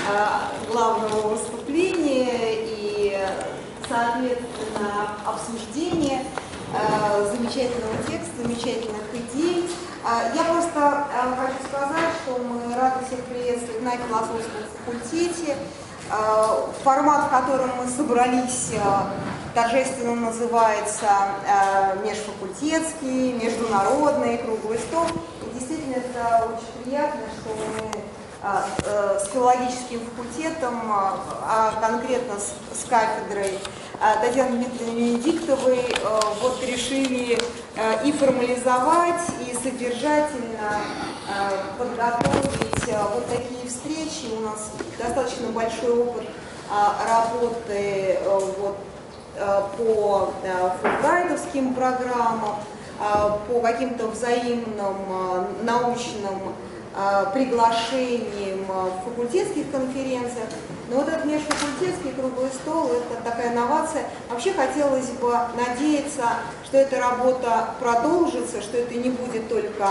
главного выступления и, соответственно, обсуждения замечательного текста, замечательных идей. Я просто хочу сказать, что мы рады всех приветствовать на философском факультете. Формат, в котором мы собрались, торжественно называется межфакультетский, международный, круглый стол. И действительно, это очень приятно, что мы с филологическим факультетом, а конкретно с кафедрой Татьяны Дмитриевны Венедиктовой, вот решили и формализовать, и содержательно подготовить вот такие встречи. У нас достаточно большой опыт работы вот, по фулбрайтовским программам, по каким-то взаимным научным приглашениям в факультетских конференциях. Но вот этот межфакультетский круглый стол – это такая новация. Вообще хотелось бы надеяться, что эта работа продолжится, что это не будет только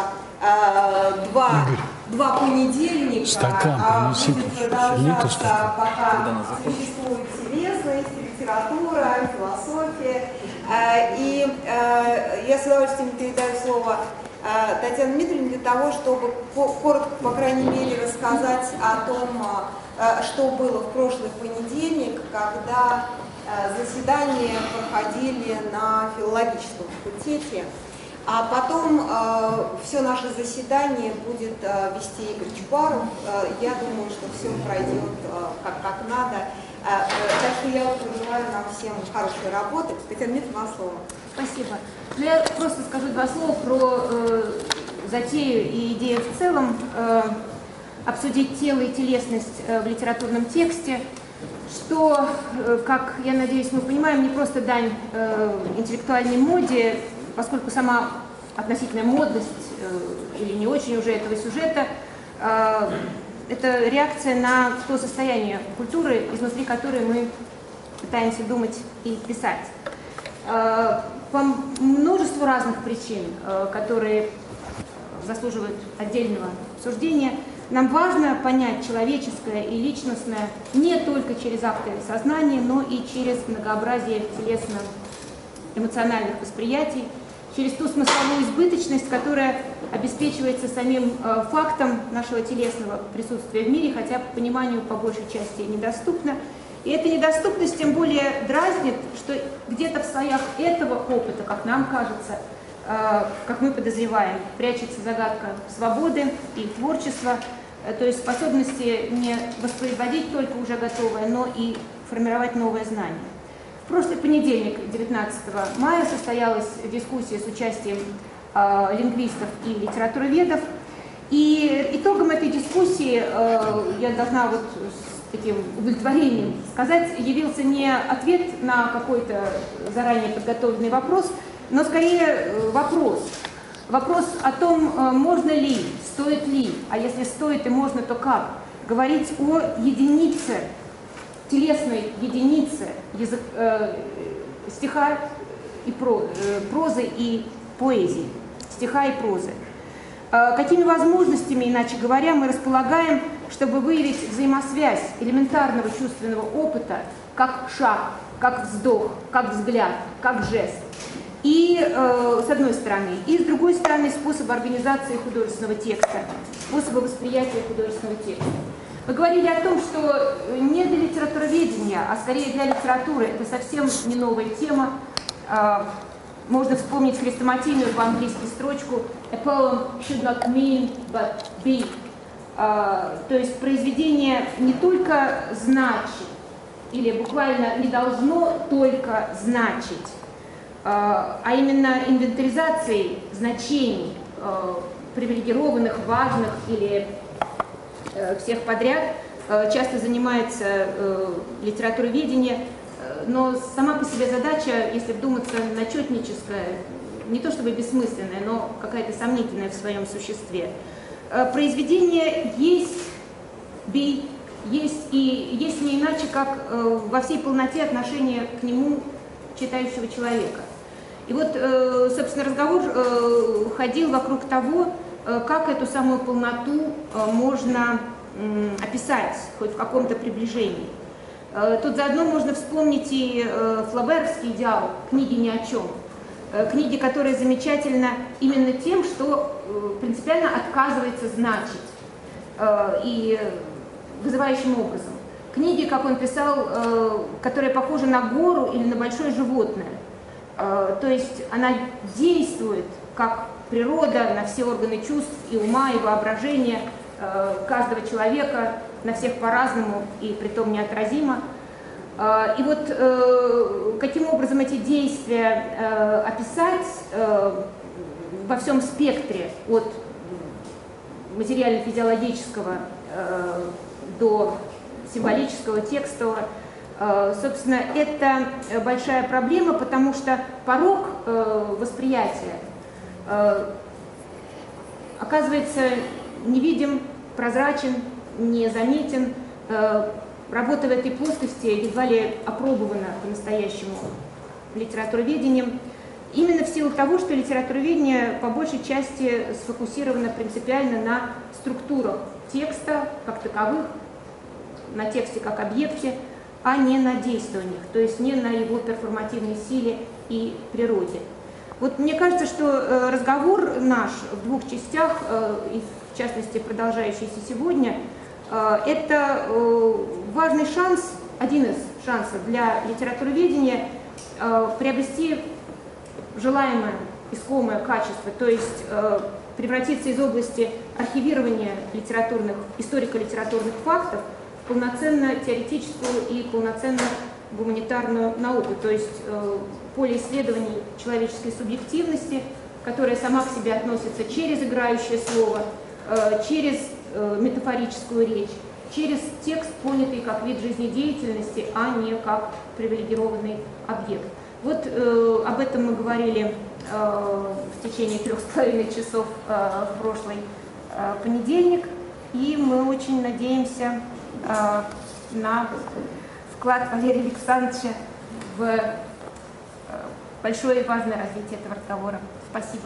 два понедельника, а будет продолжаться, пока существует телесность, литература, философия. И я с удовольствием передаю слово Татьяне Дмитриевне для того, чтобы коротко, по крайней мере, рассказать о том, что было в прошлый понедельник, когда заседания проходили на филологическом факультете. А потом все наше заседание будет вести Игорь Чубаров. Я думаю, что все пройдет как надо. Так что я пожелаю нам всем хорошей работы. Татьяна Дмитриевна, слово. Спасибо. Я просто скажу два слова про затею и идею в целом. Обсудить тело и телесность в литературном тексте, что, как я надеюсь, мы понимаем, не просто дань интеллектуальной моде, поскольку сама относительная модность или не очень уже этого сюжета это реакция на то состояние культуры, изнутри которой мы пытаемся думать и писать. По множеству разных причин, которые заслуживают отдельного обсуждения, нам важно понять человеческое и личностное не только через акты сознания, но и через многообразие телесно-эмоциональных восприятий, через ту смысловую избыточность, которая обеспечивается самим фактом нашего телесного присутствия в мире, хотя по пониманию по большей части недоступна. И эта недоступность тем более дразнит, что где-то в слоях этого опыта, как нам кажется, как мы подозреваем, прячется загадка свободы и творчества, то есть способности не воспроизводить только уже готовое, но и формировать новое знание. В прошлый понедельник, 19 мая, состоялась дискуссия с участием лингвистов и литературоведов. И итогом этой дискуссии, я должна вот с таким удовлетворением сказать, явился не ответ на какой-то заранее подготовленный вопрос, но скорее вопрос. Вопрос о том, можно ли, стоит ли, а если стоит и можно, то как, говорить о единице, телесной единице стиха и прозы и поэзии, стиха и прозы. Какими возможностями, иначе говоря, мы располагаем, чтобы выявить взаимосвязь элементарного чувственного опыта, как шаг, как вздох, как взгляд, как жест. И с одной стороны, и с другой стороны способ организации художественного текста, способа восприятия художественного текста. Мы говорили о том, что не для литературоведения, а скорее для литературы это совсем не новая тема. Можно вспомнить хрестоматийную по-английски строчку «A poem should not mean but be». То есть произведение не только значит, или буквально не должно только значить, а именно инвентаризацией значений, привилегированных, важных или всех подряд, часто занимается литературоведение, но сама по себе задача, если вдуматься, начетническая, не то чтобы бессмысленная, но какая-то сомнительная в своем существе. Произведение есть, есть и есть не иначе, как во всей полноте отношения к нему читающего человека. И вот, собственно, разговор ходил вокруг того, как эту самую полноту можно описать хоть в каком-то приближении. Тут заодно можно вспомнить и флоберовский идеал книги «Ни о чем». Книги, которая замечательна именно тем, что принципиально отказывается значить и вызывающим образом. Книги, как он писал, которые похожи на гору или на большое животное. То есть она действует как природа на все органы чувств и ума, и воображения каждого человека, на всех по-разному и притом неотразимо. И вот каким образом эти действия описать во всем спектре от материально-физиологического до символического, текстового, собственно, это большая проблема, потому что порог восприятия оказывается невидим, прозрачен, незаметен. Работа в этой плоскости едва ли опробована по-настоящему литературоведением, именно в силу того, что литературоведение по большей части сфокусировано принципиально на структурах текста как таковых, на тексте как объекте, а не на действованиях, то есть не на его перформативной силе и природе. Вот мне кажется, что разговор наш в двух частях, и в частности продолжающийся сегодня, это важный шанс, один из шансов для литературоведения приобрести желаемое, искомое качество, то есть превратиться из области архивирования историко-литературных фактов в полноценно теоретическую и полноценно гуманитарную науку, то есть поле исследований человеческой субъективности, которая сама к себе относится через играющее слово, через метафорическую речь, через текст, понятый как вид жизнеdeятельности, а не как привилегированный объект. Вот об этом мы говорили в течение 3,5 часов в прошлый понедельник, и мы очень надеемся на вклад Валерия Александровича в большое и важное развитие этого разговора. Спасибо.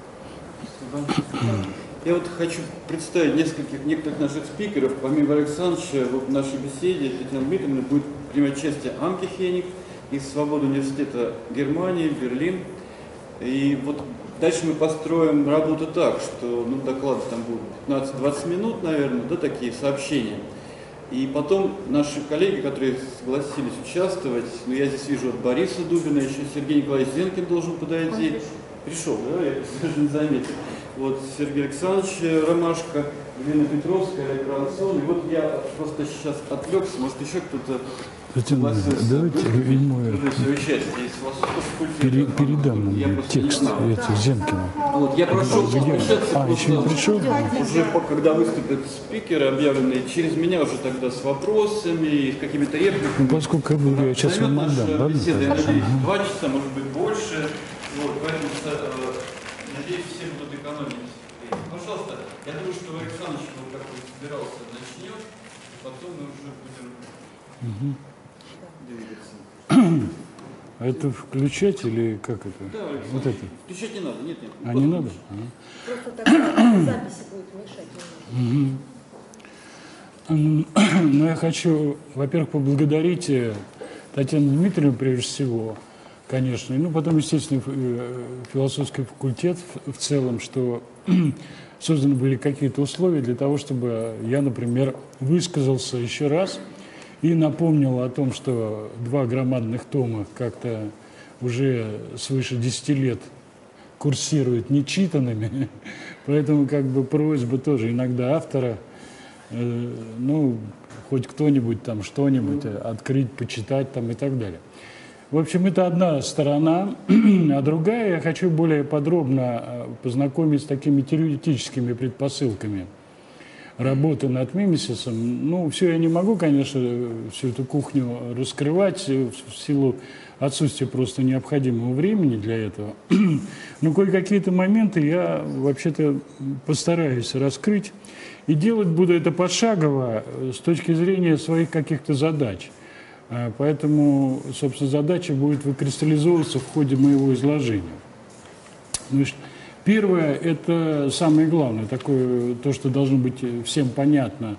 Я вот хочу представить некоторых наших спикеров. Помимо Александровича, в нашей беседе Татьяна Дмитриевна будет принимать участие Анке Хеник из Свободного университета Германии, Берлин. И вот дальше мы построим работу так, что доклады там будут 15-20 минут, наверное, такие сообщения. И потом наши коллеги, которые согласились участвовать, я здесь вижу от Бориса Дубина, еще Сергей Николаевич Зенкин должен подойти. Пришел, да, я даже не заметил. Вот Сергей Александрович Ромашко, Елена Петровская, Олег Рансон. И вот я просто сейчас отвлекся, может еще кто-то согласился. Давайте передам текст Зенкина. Вот, я прошу подключаться. Еще не пришел? Уже когда выступят спикеры, объявленные через меня, уже тогда с вопросами и с какими-то репликами. Поскольку я сейчас вам отдам, беседа, я надеюсь, 2 часа, может быть, больше. Вот, поэтому, надеюсь, все будут экономить. Пожалуйста, я думаю, что Александр, как он собирался, начнет, потом мы уже будем двигаться. А это включать или как это? Да, Александр. Вот это? Включать не надо, нет. А не надо? Просто тогда записи будет мешать. Ну, я хочу, во-первых, поблагодарить Татьяну Дмитриевну, прежде всего, конечно, и, потом, естественно, философский факультет в целом, что созданы были какие-то условия для того, чтобы я, например, высказался еще раз и напомнил о том, что 2 громадных тома как-то уже свыше 10 лет курсируют нечитанными, поэтому просьба тоже иногда автора, хоть кто-нибудь там что-нибудь открыть, почитать там и так далее. В общем, это одна сторона, а другая, я хочу более подробно познакомить с такими теоретическими предпосылками работы над мимесисом. Все я не могу, конечно, всю эту кухню раскрывать в силу отсутствия просто необходимого времени для этого. Но кое-какие-то моменты я вообще-то постараюсь раскрыть. И делать буду это пошагово с точки зрения своих каких-то задач. Поэтому, собственно, задача будет выкристаллизовываться в ходе моего изложения. Значит, первое – это самое главное, такое, то, что должно быть всем понятно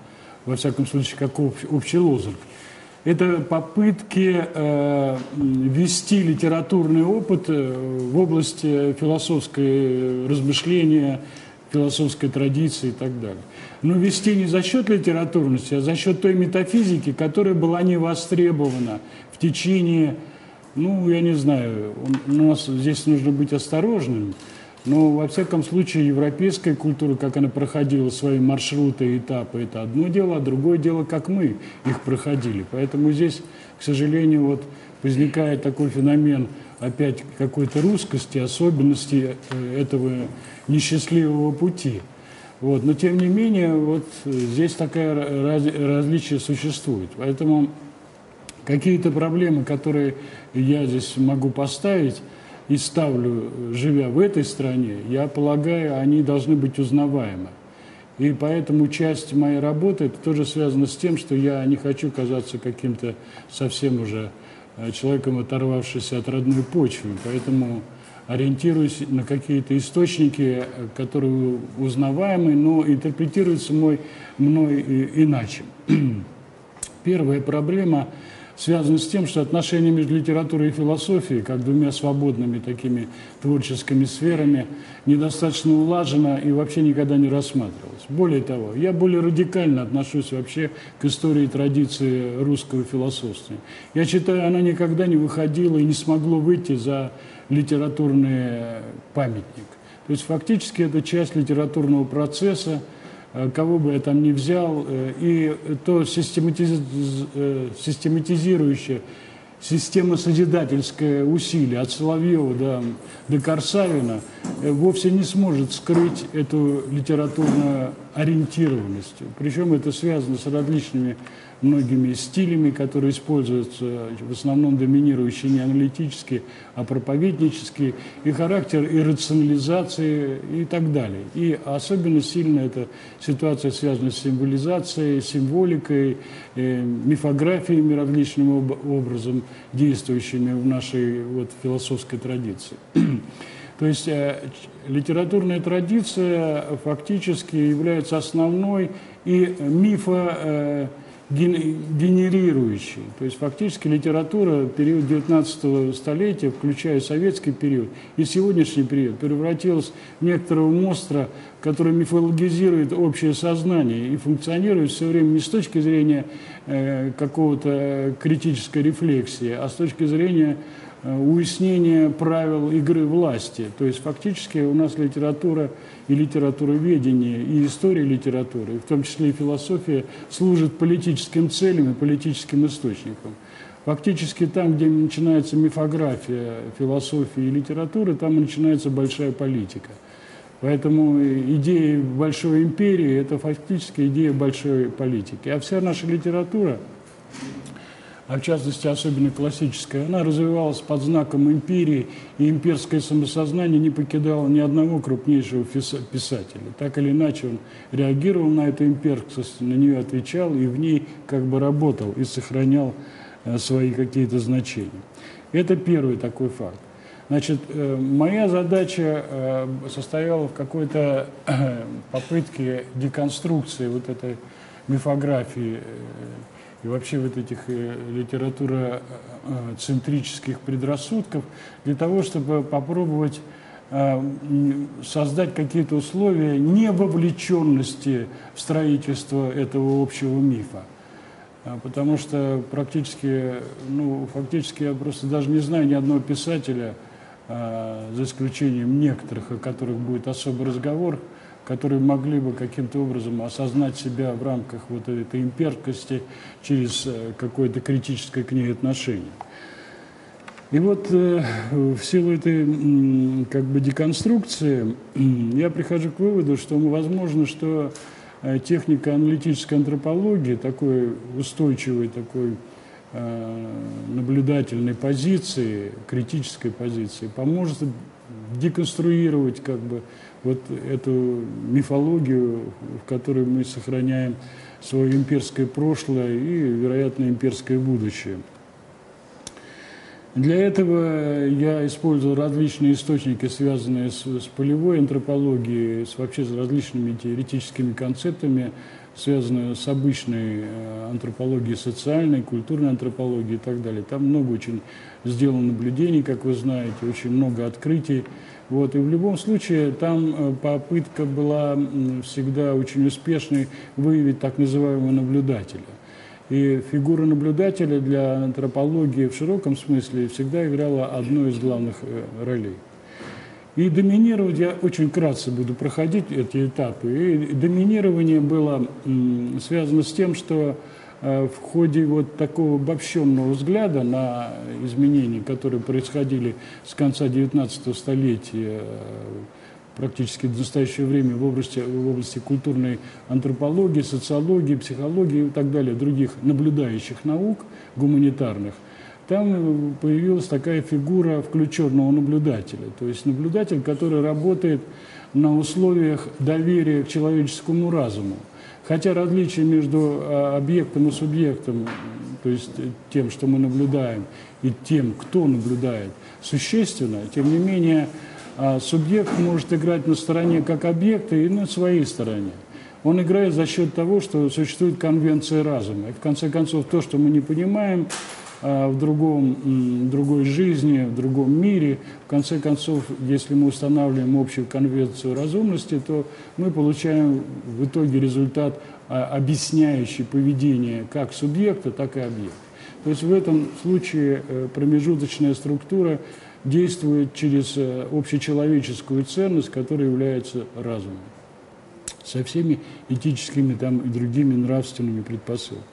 во всяком случае, как общий лозунг. Это попытки ввести литературный опыт в области философского размышления, философской традиции и так далее. Но вести не за счет литературности, а за счет той метафизики, которая была не востребована в течение, ну, я не знаю, у нас здесь нужно быть осторожным, но, во всяком случае, европейская культура, как она проходила свои маршруты и этапы, это одно дело, а другое дело, как мы их проходили. Поэтому здесь, к сожалению, вот возникает такой феномен опять какой-то русскости, особенности этого несчастливого пути. Вот. Но, тем не менее, вот здесь такое различие существует. Поэтому какие-то проблемы, которые я здесь могу поставить, и ставлю, живя в этой стране, я полагаю, они должны быть узнаваемы. И поэтому часть моей работы это тоже связано с тем, что я не хочу казаться каким-то совсем уже человеком, оторвавшимся от родной почвы. Поэтому ориентируюсь на какие-то источники, которые узнаваемы, но интерпретируются мной иначе. Первая проблема связано с тем, что отношения между литературой и философией, как двумя свободными такими творческими сферами, недостаточно улажено и вообще никогда не рассматривалось. Более того, я более радикально отношусь вообще к истории и традиции русского философства. Я считаю, она никогда не выходила и не смогла выйти за литературный памятник. То есть фактически это часть литературного процесса, кого бы я там ни взял, и то систематизирующее, системосозидательское усилие от Соловьева до Корсавина вовсе не сможет скрыть эту литературную ориентированность. Причем это связано с различными многими стилями, которые используются, в основном доминирующие не аналитические, а проповеднические, и характер и рационализации и так далее. И особенно сильно эта ситуация связана с символизацией, символикой, мифографиями различным образом, действующими в нашей вот философской традиции. То есть литературная традиция фактически является основной и генерирующей. То есть фактически литература период 19 столетия, включая советский период и сегодняшний период, превратилась в некоторого монстра, который мифологизирует общее сознание и функционирует все время не с точки зрения какого-то критической рефлексии, а с точки зрения уяснения правил игры власти. То есть фактически у нас литература и литературоведение, и история литературы, в том числе и философия, служат политическим целям и политическим источникам. Фактически там, где начинается мифография философии и литературы, там и начинается большая политика. Поэтому идея большой империи – это фактически идея большой политики. А вся наша литература, а в частности, особенно классическая, она развивалась под знаком империи, и имперское самосознание не покидало ни одного крупнейшего писателя. Так или иначе он реагировал на эту имперскость, на нее отвечал и в ней как бы работал и сохранял свои какие-то значения. Это первый такой факт. Значит, моя задача состояла в какой-то попытке деконструкции вот этой мифографии и вообще вот этих литературоцентрических предрассудков для того, чтобы попробовать создать какие-то условия невовлеченности в строительство этого общего мифа. Потому что практически, фактически я просто даже не знаю ни одного писателя, за исключением некоторых, о которых будет особый разговор, которые могли бы каким-то образом осознать себя в рамках вот этой имперскости через какое-то критическое к ней отношение. И вот в силу этой как бы деконструкции я прихожу к выводу, что возможно, что техника аналитической антропологии, такой устойчивой, такой наблюдательной позиции, критической позиции, поможет деконструировать как бы вот эту мифологию, в которой мы сохраняем свое имперское прошлое и, вероятно, имперское будущее. Для этого я использовал различные источники, связанные с полевой антропологией, вообще с различными теоретическими концептами, связанную с обычной антропологией, социальной, культурной антропологией и так далее. Там много очень сделано наблюдений, как вы знаете, очень много открытий. Вот. И в любом случае там попытка была всегда очень успешной выявить так называемого наблюдателя. И фигура наблюдателя для антропологии в широком смысле всегда играла одну из главных ролей. И доминировать, я очень кратко буду проходить эти этапы, и доминирование было связано с тем, что в ходе вот такого обобщенного взгляда на изменения, которые происходили с конца XIX столетия практически до настоящего времени в области культурной антропологии, социологии, психологии и так далее, других наблюдающих наук гуманитарных, там появилась такая фигура включенного наблюдателя. То есть наблюдатель, который работает на условиях доверия к человеческому разуму. Хотя различие между объектом и субъектом, то есть тем, что мы наблюдаем, и тем, кто наблюдает, существенно, тем не менее субъект может играть на стороне как объекта и на своей стороне. Он играет за счет того, что существует конвенция разума. И в конце концов, то, что мы не понимаем в другой жизни, в другом мире, в конце концов, если мы устанавливаем общую конвенцию разумности, то мы получаем в итоге результат, объясняющий поведение как субъекта, так и объекта. То есть в этом случае промежуточная структура действует через общечеловеческую ценность, которая является разумом, со всеми этическими там, и другими нравственными предпосылками.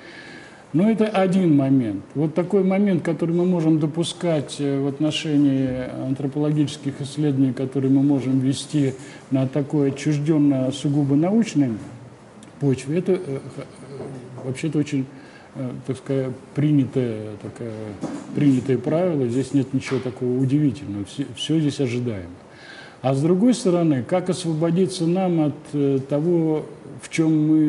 Но это один момент. Вот такой момент, который мы можем допускать в отношении антропологических исследований, которые мы можем вести на такой отчужденно сугубо научной почве, это вообще-то очень, так сказать, принятое правило. Здесь нет ничего такого удивительного. Все здесь ожидаемо. А с другой стороны, как освободиться нам от того, что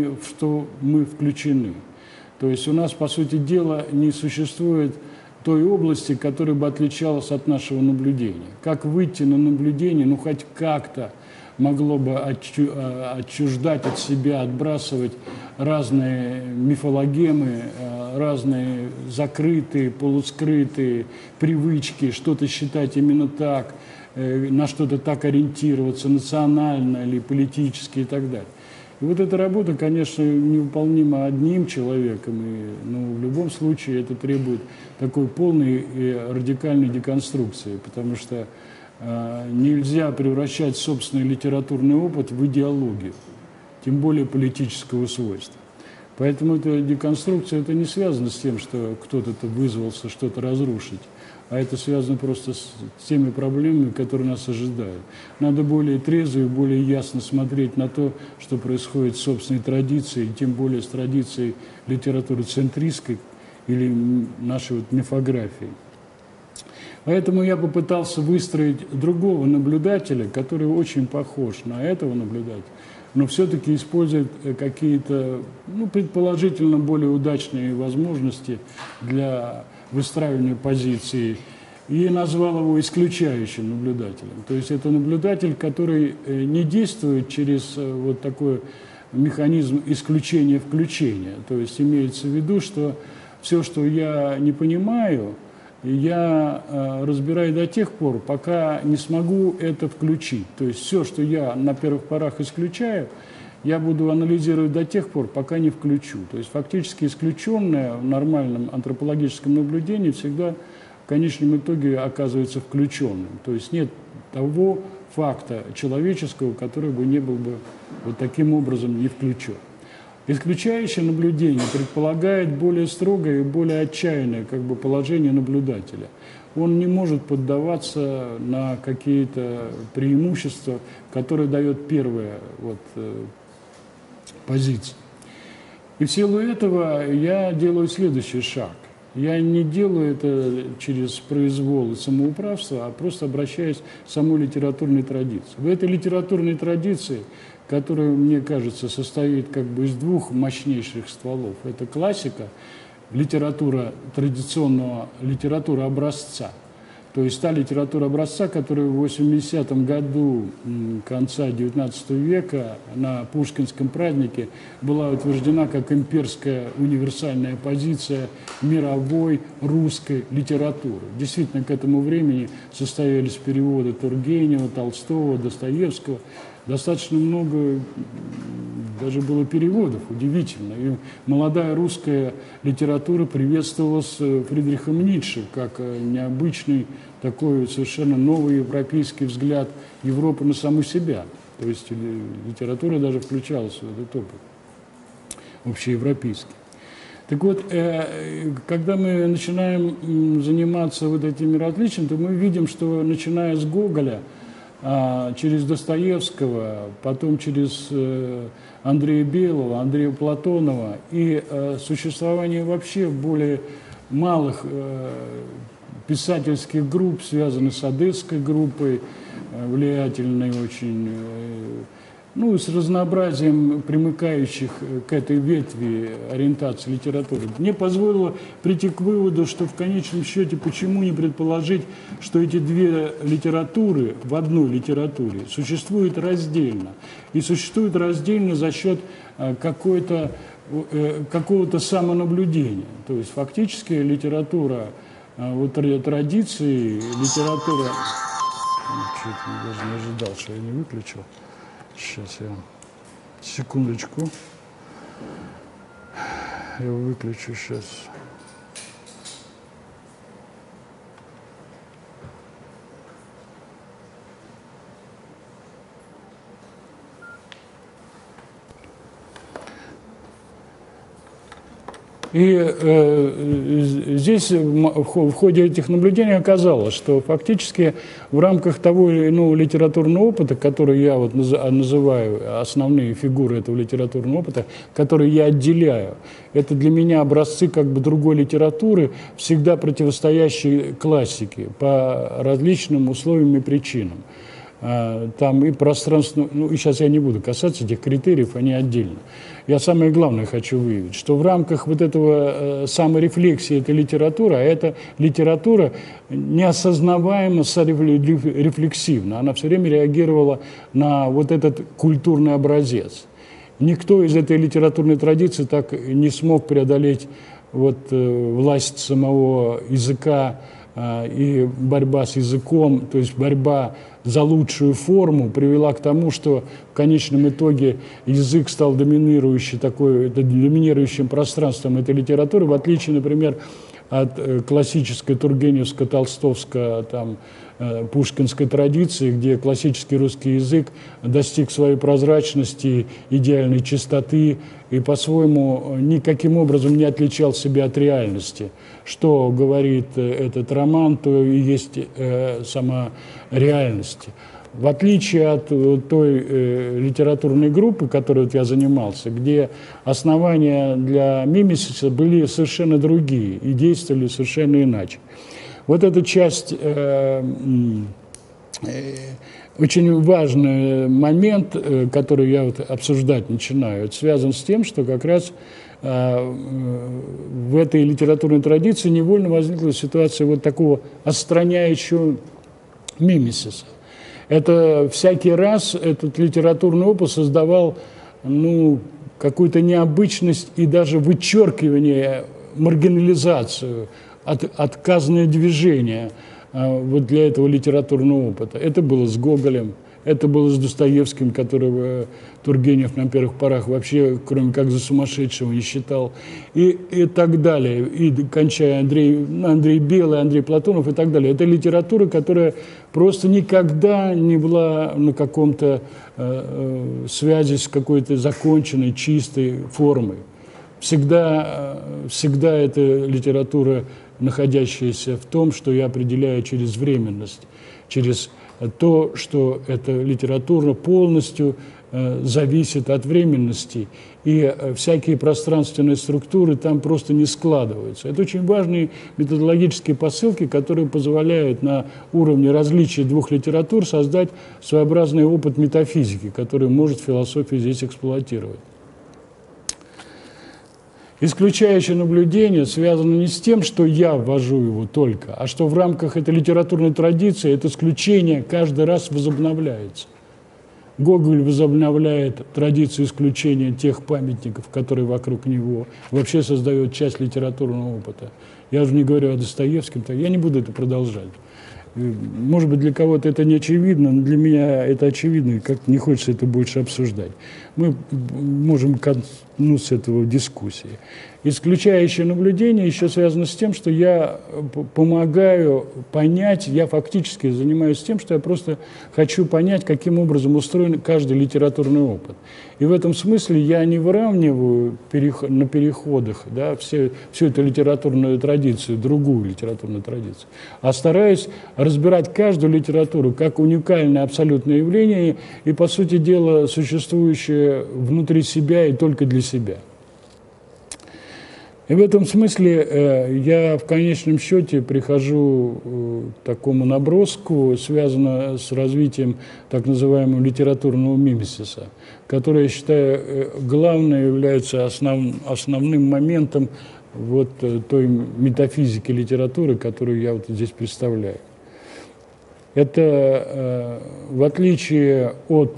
мы включены? То есть у нас, по сути дела, не существует той области, которая бы отличалась от нашего наблюдения. Как выйти на наблюдение, ну хоть как-то могло бы отчуждать от себя, отбрасывать разные мифологемы, разные закрытые, полускрытые привычки, что-то считать именно так, на что-то так ориентироваться, национально или политически и так далее. И вот эта работа, конечно, невыполнима одним человеком, но в любом случае это требует такой полной и радикальной деконструкции, потому что нельзя превращать собственный литературный опыт в идеологию, тем более политического свойства. Поэтому эта деконструкция это не связано с тем, что кто-то вызвался что-то разрушить, а это связано просто с теми проблемами, которые нас ожидают. Надо более трезво и более ясно смотреть на то, что происходит с собственной традицией, тем более с традицией литературы центристской или нашей вот мифографии. Поэтому я попытался выстроить другого наблюдателя, который очень похож на этого наблюдателя, но все-таки использует какие-то, предположительно, более удачные возможности для выстраивания позиции, и назвал его исключающим наблюдателем. То есть это наблюдатель, который не действует через вот такой механизм исключения-включения. То есть имеется в виду, что все, что я не понимаю, я разбираю до тех пор, пока не смогу это включить. То есть все, что я на первых порах исключаю, я буду анализировать до тех пор, пока не включу. То есть фактически исключенное в нормальном антропологическом наблюдении всегда в конечном итоге оказывается включенным. То есть нет того факта человеческого, который бы не был бы вот таким образом не включен. Исключающее наблюдение предполагает более строгое и более отчаянное положение наблюдателя. Он не может поддаваться на какие-то преимущества, которые дает первая позиция. И в силу этого я делаю следующий шаг. Я не делаю это через произвол и самоуправство, а просто обращаюсь к самой литературной традиции. В этой литературной традиции, которая, мне кажется, состоит из двух мощнейших стволов. Это классика, литература традиционного, литература образца. То есть та литература образца, которая в 80-м году конца XIX века на Пушкинском празднике была утверждена как имперская универсальная позиция мировой русской литературы. Действительно, к этому времени состоялись переводы Тургенева, Толстого, Достоевского. Достаточно много даже было переводов, удивительно. И молодая русская литература приветствовалась Фридрихом Ницше как необычный такой совершенно новый европейский взгляд Европы на саму себя. То есть литература даже включалась в этот опыт общеевропейский. Так вот, когда мы начинаем заниматься вот этим мироотличием, то мы видим, что начиная с Гоголя, через Достоевского, потом через Андрея Белого, Андрея Платонова и существование вообще более малых писательских групп, связанных с одесской группой, влиятельной очень, ну, с разнообразием примыкающих к этой ветви ориентации литературы, мне позволило прийти к выводу, что в конечном счете почему не предположить, что эти две литературы в одной литературе существуют раздельно. И существуют раздельно за счет какого-то самонаблюдения. То есть фактически литература вот, традиции, литература... Чуть даже не ожидал, что я не выключил. Сейчас я... Секундочку. Я выключу сейчас. И здесь в ходе этих наблюдений оказалось, что фактически в рамках того или иного литературного опыта, который я вот называю основные фигуры этого литературного опыта, которые я отделяю, это для меня образцы как бы другой литературы, всегда противостоящие классике по различным условиям и причинам. Там и пространство, ну и сейчас я не буду касаться этих критериев, они отдельно. Я самое главное хочу выявить, что в рамках вот этого саморефлексии этой литературы, а эта литература неосознаваемо рефлексивна, она все время реагировала на вот этот культурный образец. Никто из этой литературной традиции так не смог преодолеть вот власть самого языка и борьба с языком, то есть борьба за лучшую форму привела к тому, что в конечном итоге язык стал доминирующим пространством этой литературы, в отличие, например, от классической тургеневско-толстовской, там, пушкинской традиции, где классический русский язык достиг своей прозрачности, идеальной чистоты и по-своему никаким образом не отличал себя от реальности. Что говорит этот роман, то и есть сама реальность. В отличие от той литературной группы, которой я занимался, где основания для мимесиса были совершенно другие и действовали совершенно иначе. Вот эта часть, очень важный момент, который я вот обсуждать начинаю, это связан с тем, что как раз в этой литературной традиции невольно возникла ситуация вот такого отстраняющего мимесиса. Это всякий раз этот литературный опыт создавал, ну, какую-то необычность и даже вычеркивание, маргинализацию, отказное движение вот для этого литературного опыта. Это было с Гоголем, это было с Достоевским, которого Тургенев на первых порах вообще, кроме как за сумасшедшего, не считал, и так далее, и кончая Андрей Белый, Андрей Платонов и так далее. Это литература, которая просто никогда не была на каком-то связи с какой-то законченной, чистой формой. Всегда эта литература, находящаяся в том, что я определяю через временность, через то, что эта литература полностью зависит от временности, и всякие пространственные структуры там просто не складываются. Это очень важные методологические посылки, которые позволяют на уровне различия двух литератур создать своеобразный опыт метафизики, который может философия здесь эксплуатировать. Исключающее наблюдение связано не с тем, что я ввожу его только, а что в рамках этой литературной традиции это исключение каждый раз возобновляется. Гоголь возобновляет традицию исключения тех памятников, которые вокруг него, вообще создает часть литературного опыта. Я уже не говорю о Достоевском, я не буду это продолжать. Может быть, для кого-то это не очевидно, но для меня это очевидно, и как-то не хочется это больше обсуждать. Мы можем коснуться этого в дискуссии. Исключающее наблюдение еще связано с тем, что я помогаю понять, я фактически занимаюсь тем, что я просто хочу понять, каким образом устроен каждый литературный опыт. И в этом смысле я не выравниваю на переходах, да, всю эту литературную традицию, другую литературную традицию, а стараюсь разбирать каждую литературу как уникальное абсолютное явление и, по сути дела, существующее внутри себя и только для себя. И в этом смысле я в конечном счете прихожу к такому наброску, связанному с развитием так называемого литературного мимесиса, который, я считаю, главное является основным моментом вот той метафизики литературы, которую я вот здесь представляю. Это, в отличие от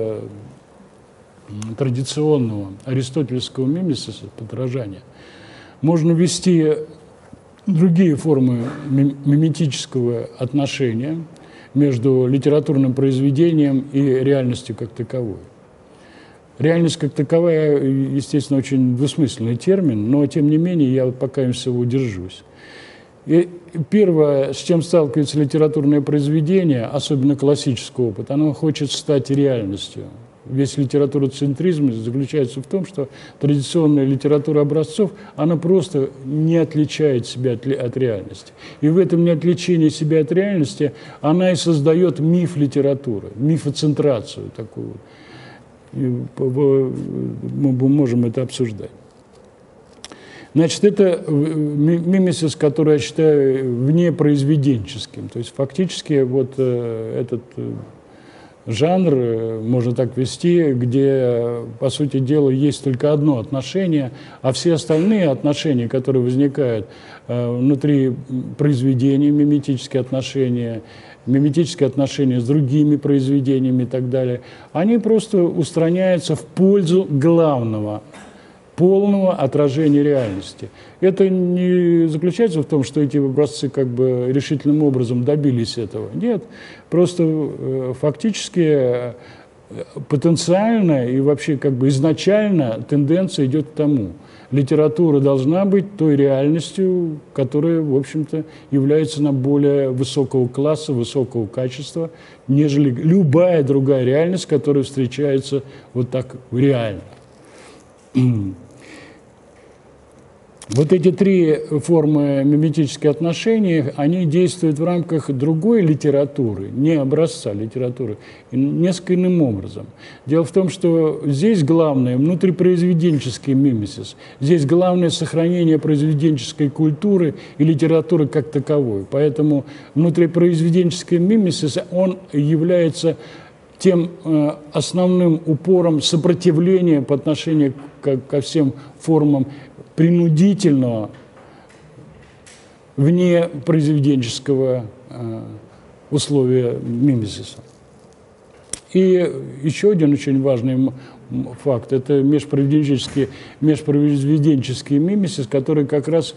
традиционного аристотельского мимесиса, подражания, можно ввести другие формы миметического отношения между литературным произведением и реальностью как таковой. Реальность как таковая, естественно, очень двусмысленный термин, но, тем не менее, я вот пока им всего держусь. И первое, с чем сталкивается литературное произведение, особенно классический опыт, оно хочет стать реальностью. Весь литературоцентризм заключается в том, что традиционная литература образцов, она просто не отличает себя от реальности. И в этом неотличении себя от реальности она и создает миф литературы, мифоцентрацию такую. И мы можем это обсуждать. Значит, это мимесис, который я считаю внепроизведенческим. То есть фактически вот этот жанр можно так вести, где, по сути дела, есть только одно отношение, а все остальные отношения, которые возникают внутри произведения, миметические отношения с другими произведениями и так далее, они просто устраняются в пользу главного, полного отражения реальности. Это не заключается в том, что эти образцы как бы решительным образом добились этого. Нет, просто фактически потенциально и вообще как бы изначально тенденция идет к тому. Литература должна быть той реальностью, которая, в общем-то, является на более высокого класса, высокого качества, нежели любая другая реальность, которая встречается вот так реально. Вот эти три формы миметических отношений, они действуют в рамках другой литературы, не образца литературы, несколько иным образом. Дело в том, что здесь главное внутрипроизведенческий мимесис, здесь главное сохранение произведенческой культуры и литературы как таковой. Поэтому внутрипроизведенческий мимесис, он является тем основным упором сопротивления по отношению ко всем формам принудительного, вне произведенческого условия мимесиса. И еще один очень важный факт – это межпроизведенческий мимесис, который как раз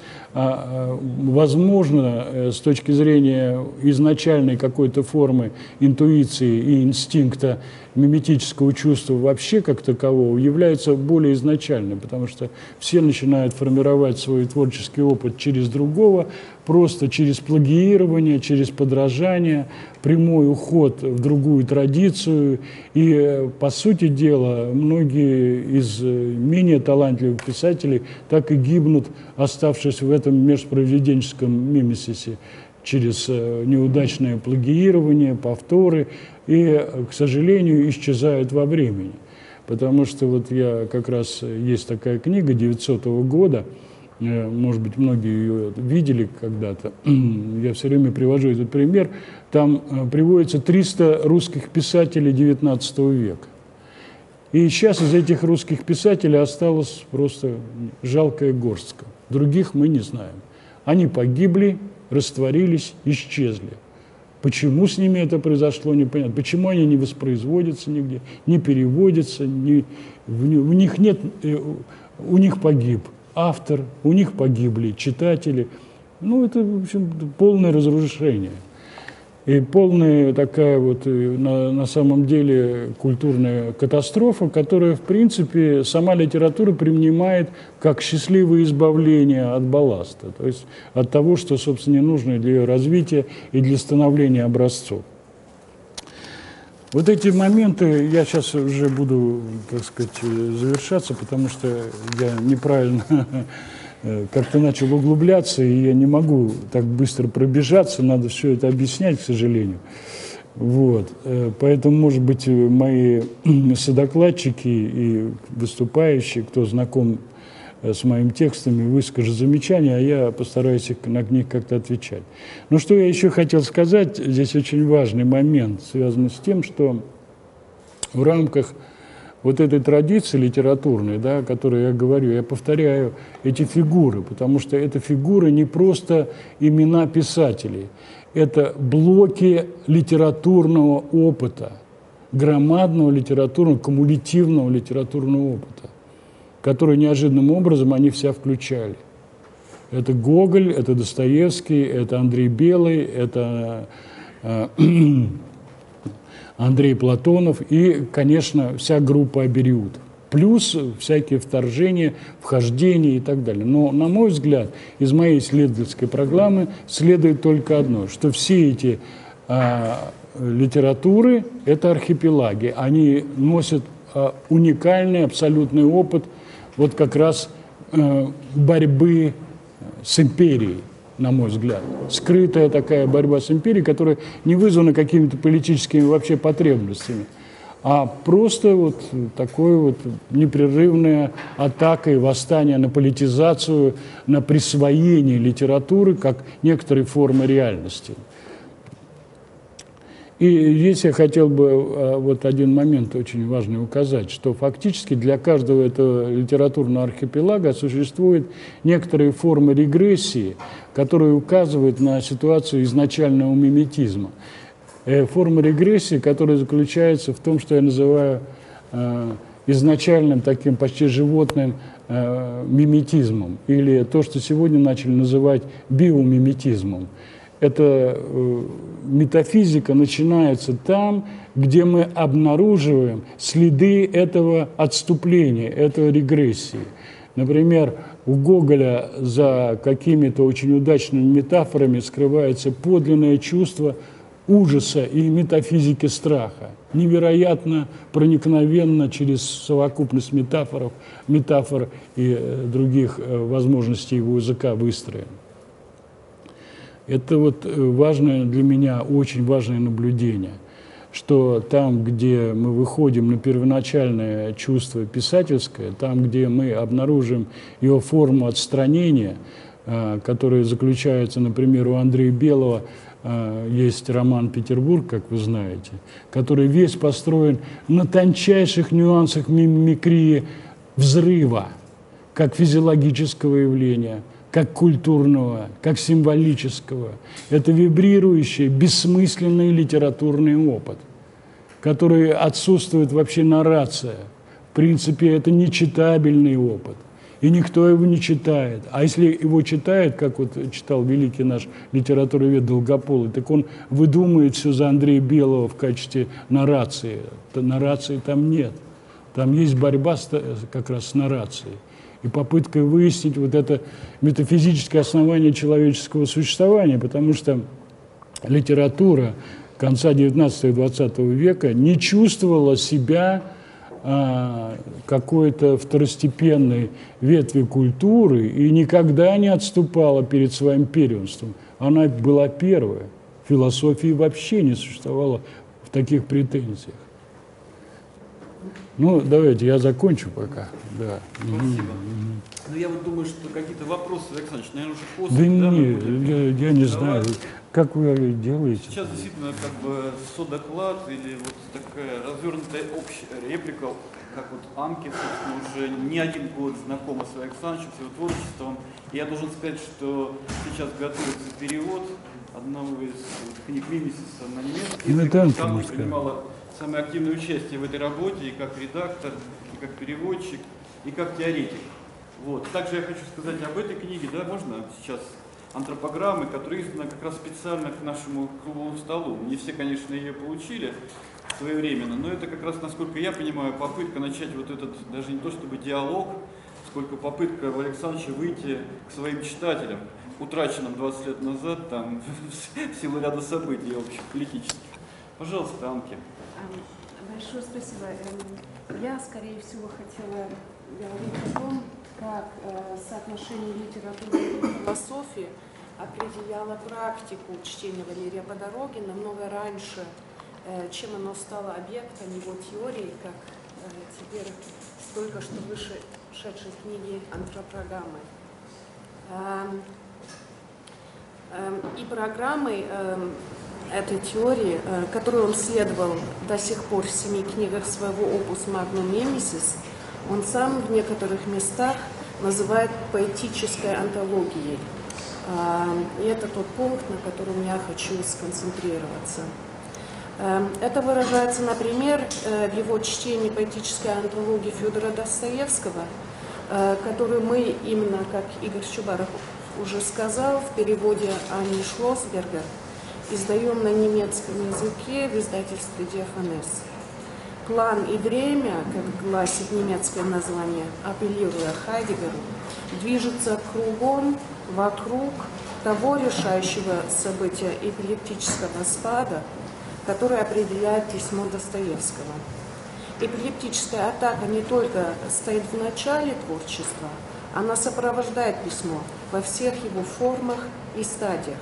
возможно с точки зрения изначальной какой-то формы интуиции и инстинкта миметического чувства вообще как такового является более изначальным, потому что все начинают формировать свой творческий опыт через другого, просто через плагиирование, через подражание, прямой уход в другую традицию. И, по сути дела, многие из менее талантливых писателей так и гибнут, оставшись в этом межпроизведенческом мимесисе, через неудачное плагиирование, повторы, и, к сожалению, исчезают во времени. Потому что вот я как раз, есть такая книга 900-го года, может быть, многие ее видели когда-то, я все время привожу этот пример, там приводится 300 русских писателей XIX века. И сейчас из этих русских писателей осталась просто жалкая горстка. Других мы не знаем. Они погибли, растворились, исчезли. Почему с ними это произошло, непонятно. Почему они не воспроизводятся нигде, не переводятся, у них нет, у них погиб автор, у них погибли читатели. Ну, это, в общем, полное разрушение. И полная такая вот, на самом деле, культурная катастрофа, которая, в принципе, сама литература принимает как счастливое избавление от балласта, то есть от того, что, собственно, не нужно для ее развития и для становления образцов. Вот эти моменты, я сейчас уже буду, так сказать, завершаться, потому что я неправильно как-то начал углубляться, и я не могу так быстро пробежаться, надо все это объяснять, к сожалению. Вот. Поэтому, может быть, мои содокладчики и выступающие, кто знаком с моими текстами, выскажут замечания, а я постараюсь на них как-то отвечать. Но что я еще хотел сказать, здесь очень важный момент, связанный с тем, что в рамках вот этой традиции литературной, да, о которой я говорю, я повторяю эти фигуры, потому что это фигуры не просто имена писателей, это блоки литературного опыта, громадного литературного, кумулятивного литературного опыта, который неожиданным образом они все включали. Это Гоголь, это Достоевский, это Андрей Белый, это Андрей Платонов и, конечно, вся группа абериутов. Плюс всякие вторжения, вхождения и так далее. Но, на мой взгляд, из моей исследовательской программы следует только одно, что все эти литературы – это архипелаги. Они носят уникальный, абсолютный опыт вот как раз борьбы с империей, на мой взгляд. Скрытая такая борьба с империей, которая не вызвана какими-то политическими вообще потребностями, а просто вот такой вот непрерывная атака и восстание на политизацию, на присвоение литературы как некоторой формы реальности. И здесь я хотел бы вот один момент очень важный указать, что фактически для каждого этого литературного архипелага существуют некоторые формы регрессии, которые указывают на ситуацию изначального миметизма. Форма регрессии, которая заключается в том, что я называю изначальным таким почти животным миметизмом, или то, что сегодня начали называть биомиметизмом. Эта метафизика начинается там, где мы обнаруживаем следы этого отступления, этого регрессии. Например, у Гоголя за какими-то очень удачными метафорами скрывается подлинное чувство ужаса и метафизики страха. Невероятно проникновенно через совокупность метафор и других возможностей его языка выстроен. Это вот важное для меня, очень важное наблюдение, что там, где мы выходим на первоначальное чувство писательское, там, где мы обнаружим его форму отстранения, которая заключается, например, у Андрея Белого, есть роман «Петербург», как вы знаете, который весь построен на тончайших нюансах мимикрии взрыва, как физиологического явления, как культурного, как символического. Это вибрирующий, бессмысленный литературный опыт, который отсутствует вообще наррация. В принципе, это нечитабельный опыт, и никто его не читает. А если его читает, как вот читал великий наш литературовед Долгополый, так он выдумывает все за Андрея Белого в качестве наррации. Наррации там нет. Там есть борьба как раз с наррацией. И попытка выяснить вот это метафизическое основание человеческого существования, потому что литература конца XIX и XX века не чувствовала себя какой-то второстепенной ветви культуры и никогда не отступала перед своим первенством. Она была первая. Философии вообще не существовало в таких претензиях. Ну, давайте, я закончу пока. Да. Спасибо. Ну, я вот думаю, что какие-то вопросы, Александр, наверное, уже после. Да мы не, будем я не задавать. знаю, как вы делаете. Сейчас действительно как бы содоклад или вот такая развернутая общая реплика, как вот Амки, собственно, уже не один год знакома с Александром, с его творчеством. И я должен сказать, что сейчас готовится перевод одного из книг Мимесиса на немецкий. Ну, это Там можно принимала самое активное участие в этой работе и как редактор, и как переводчик, и как теоретик. Вот. Также я хочу сказать об этой книге, да, можно сейчас антропограммы, которая издана как раз специально к нашему круглому столу. Не все, конечно, ее получили своевременно, но это как раз, насколько я понимаю, попытка начать вот этот, даже не то чтобы диалог, сколько попытка в Александровича выйти к своим читателям, утраченным 20 лет назад, там, в силу ряда событий общих, политических. Пожалуйста, Амки. Большое спасибо. Я, скорее всего, хотела говорить о том, как соотношение литературы и философии определяло практику чтения Валерия Подорогина намного раньше, чем оно стало объектом его теории, как теперь с только что вышедшей книги «Антропограммы». И программой этой теории, которую он следовал до сих пор в 7 книгах своего опус Magnum Nemesis, он сам в некоторых местах называет поэтической антологией. И это тот пункт, на котором я хочу сконцентрироваться. Это выражается, например, в его чтении поэтической антологии Федора Достоевского, которую мы, именно как Игорь Чубаров уже сказал, в переводе Ани Шлосбергер издаем на немецком языке в издательстве Диафанес. План и время, как гласит немецкое название, апеллируя Хайдеггеру, движется кругом вокруг того решающего события эпилептического спада, которое определяет письмо Достоевского. Эпилептическая атака не только стоит в начале творчества, она сопровождает письмо во всех его формах и стадиях.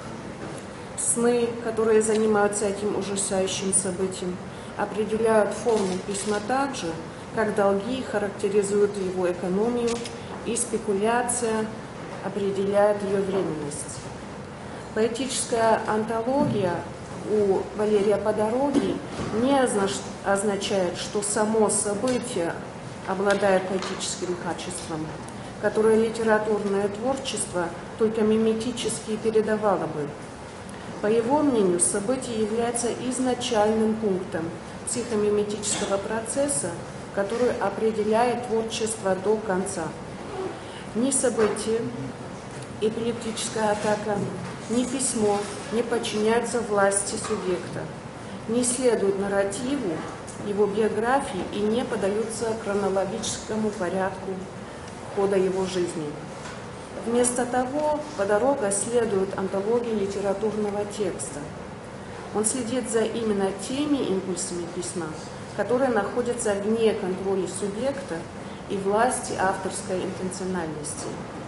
Сны, которые занимаются этим ужасающим событием, определяют форму письма так же, как долги характеризуют его экономию и спекуляция определяет ее временность. Поэтическая антология у Валерия Подороги не означает, что само событие обладает поэтическим качеством, которое литературное творчество только миметически передавало бы. По его мнению, событие является изначальным пунктом психомиметического процесса, который определяет творчество до конца. Ни событие, эпилептическая атака, ни письмо не подчиняются власти субъекта, не следуют нарративу его биографии и не поддаются хронологическому порядку хода его жизни. Вместо того, Подорога следует антологии литературного текста. Он следит за именно теми импульсами письма, которые находятся вне контроля субъекта и власти авторской интенциональности.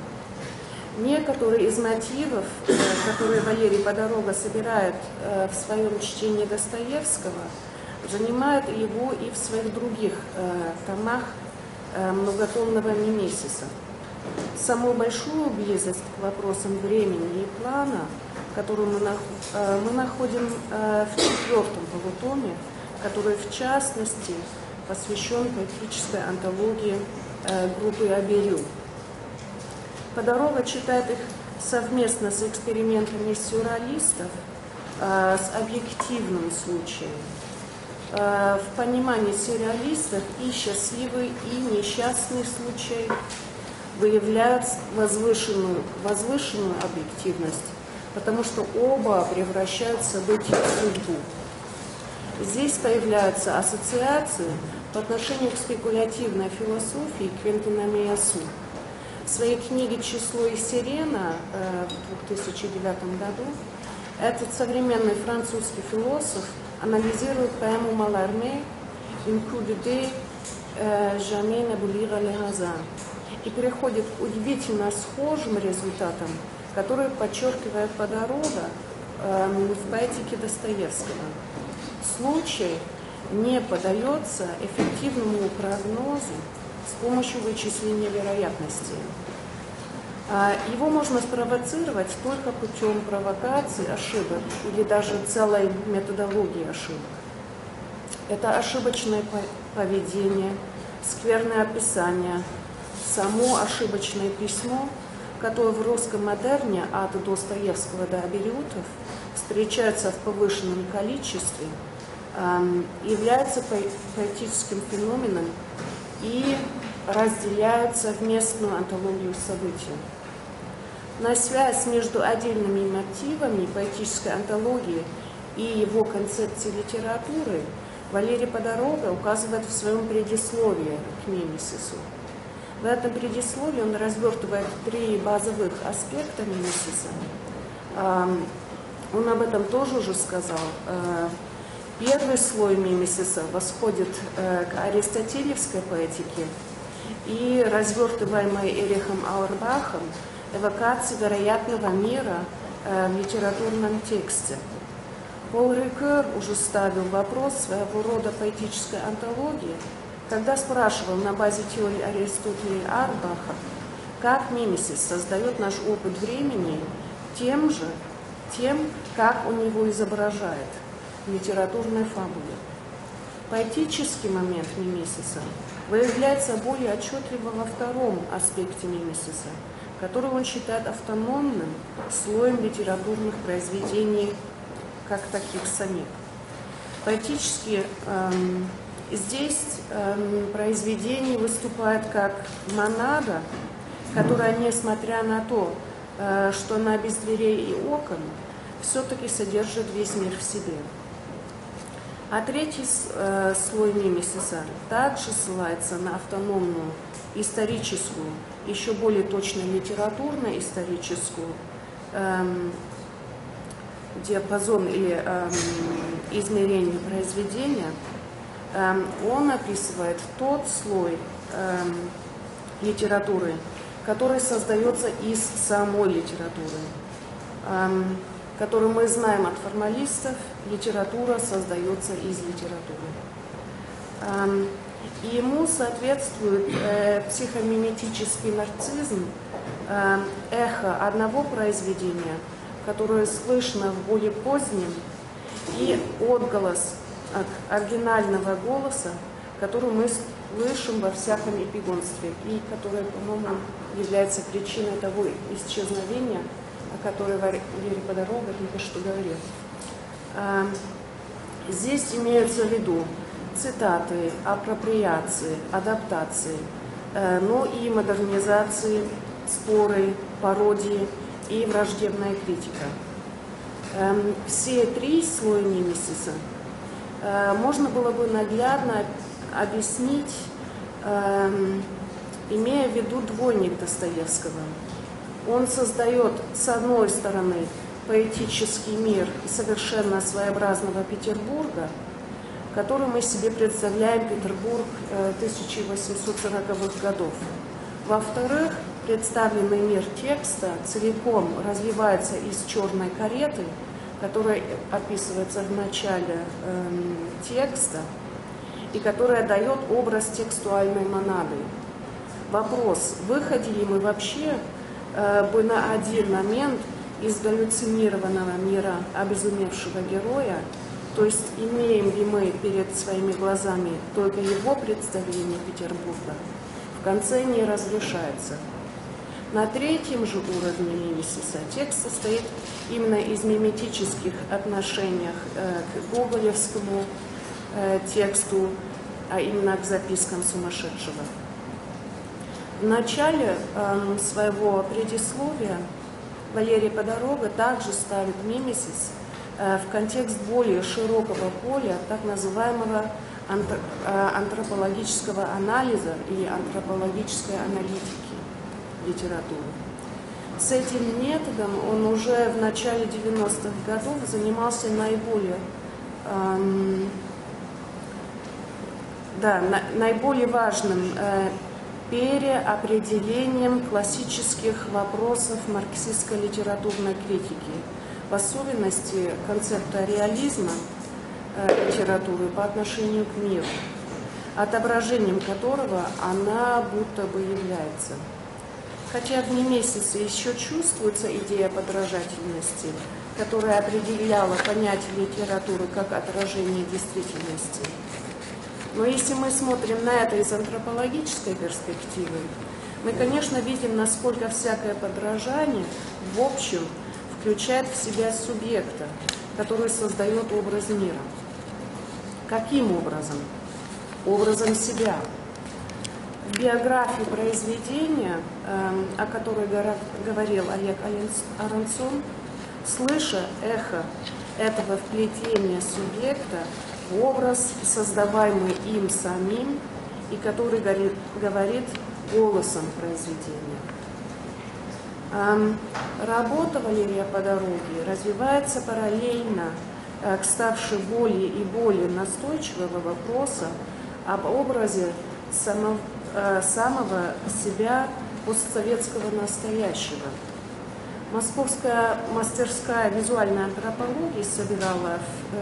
Некоторые из мотивов, которые Валерий Подорога собирает в своем чтении Достоевского, занимают его и в своих других томах многотомного Мимесиса. Самую большую близость к вопросам времени и плана, которую мы находим в 4-м полутоме, который в частности посвящен поэтической антологии группы Аберю. Подорога читает их совместно с экспериментами сюрреалистов с объективным случаем. В понимании сюрреалистов и счастливый, и несчастный случай выявляют возвышенную объективность, потому что оба превращают события в судьбу. Здесь появляются ассоциации по отношению к спекулятивной философии Квентина Мейасу. В своей книге «Число и сирена» в 2009 году этот современный французский философ анализирует поэму Маларме «Un coup de dé, jamais n'abolir le hasard» и переходит к удивительно схожим результатам, которые подчеркивает Подорога в поэтике Достоевского. Случай не поддается эффективному прогнозу с помощью вычисления вероятностей. Его можно спровоцировать только путем провокации ошибок или даже целой методологии ошибок. Это ошибочное поведение, скверное описание, само ошибочное письмо, которое в русском модерне от Достоевского до Абериутов встречается в повышенном количестве, является поэтическим феноменом и разделяются в местную антологию событий. На связь между отдельными мотивами поэтической антологии и его концепцией литературы Валерий Подорога указывает в своем предисловии к «Мимесису». В этом предисловии он развертывает 3 базовых аспекта «Мимесиса». Он об этом тоже уже сказал. Первый слой «Мимесиса» восходит к аристотелевской поэтике и развертываемой Эрихом Ауэрбахом эвокации вероятного мира в литературном тексте. Пол Рикер уже ставил вопрос своего рода поэтической антологии, когда спрашивал на базе теории Аристотеля и Ауэрбаха, как мимесис создает наш опыт времени тем, как он его изображает в литературной фабуле. Поэтический момент мимесиса выявляется более отчетливо во втором аспекте мимесиса, который он считает автономным слоем литературных произведений как таких самих. Поэтически здесь произведение выступает как монада, которая, несмотря на то, что она без дверей и окон, все-таки содержит весь мир в себе. А третий слой мимесиса также ссылается на автономную историческую, еще более точно литературно-историческую диапазон или измерение произведения. Он описывает тот слой литературы, который создается из самой литературы, которую мы знаем от формалистов. Литература создается из литературы. И ему соответствует психомиметический нарциссизм, эхо одного произведения, которое слышно в более позднем, и отголос оригинального голоса, который мы слышим во всяком эпигонстве, и который, по-моему, является причиной того исчезновения, о котором Валерий Подорога только что говорил. Здесь имеются в виду цитаты, апроприации, адаптации, но и модернизации, споры, пародии и враждебная критика. Все 3 слоя мимесиса можно было бы наглядно объяснить, имея в виду двойник Достоевского. Он создает, с одной стороны, поэтический мир совершенно своеобразного Петербурга, который мы себе представляем Петербург 1840-х годов. Во-вторых, представленный мир текста целиком развивается из черной кареты, которая описывается в начале текста и которая дает образ текстуальной монады. Вопрос, выходили мы вообще бы на один момент из галлюцинированного мира обезумевшего героя, то есть имеем ли мы перед своими глазами только его представление Петербурга, в конце не разрешается. На 3-м же уровне мимесиса текст состоит именно из миметических отношений к гоголевскому тексту, а именно к запискам сумасшедшего. В начале своего предисловия Валерий Подорога также ставит мимесис в контекст более широкого поля так называемого антропологического анализа или антропологической аналитики литературы. С этим методом он уже в начале 90-х годов занимался наиболее важным переопределением классических вопросов марксистской литературной критики, в особенности концепта реализма, литературы по отношению к миру, отображением которого она будто бы является. Хотя в «Немесисе» еще чувствуется идея подражательности, которая определяла понятие литературы как отражение действительности. Но если мы смотрим на это из антропологической перспективы, мы, конечно, видим, насколько всякое подражание в общем включает в себя субъекта, который создает образ мира. Каким образом? Образом себя. В биографии произведения, о которой говорил Олег Аронсон, слыша эхо этого вплетения субъекта в образ, создаваемый им самим, и который говорит голосом произведения. Работа Валерия по дороге развивается параллельно к ставшей более и более настойчивого вопроса об образе самого себя постсоветского настоящего. Московская мастерская визуальной антропологии собирала в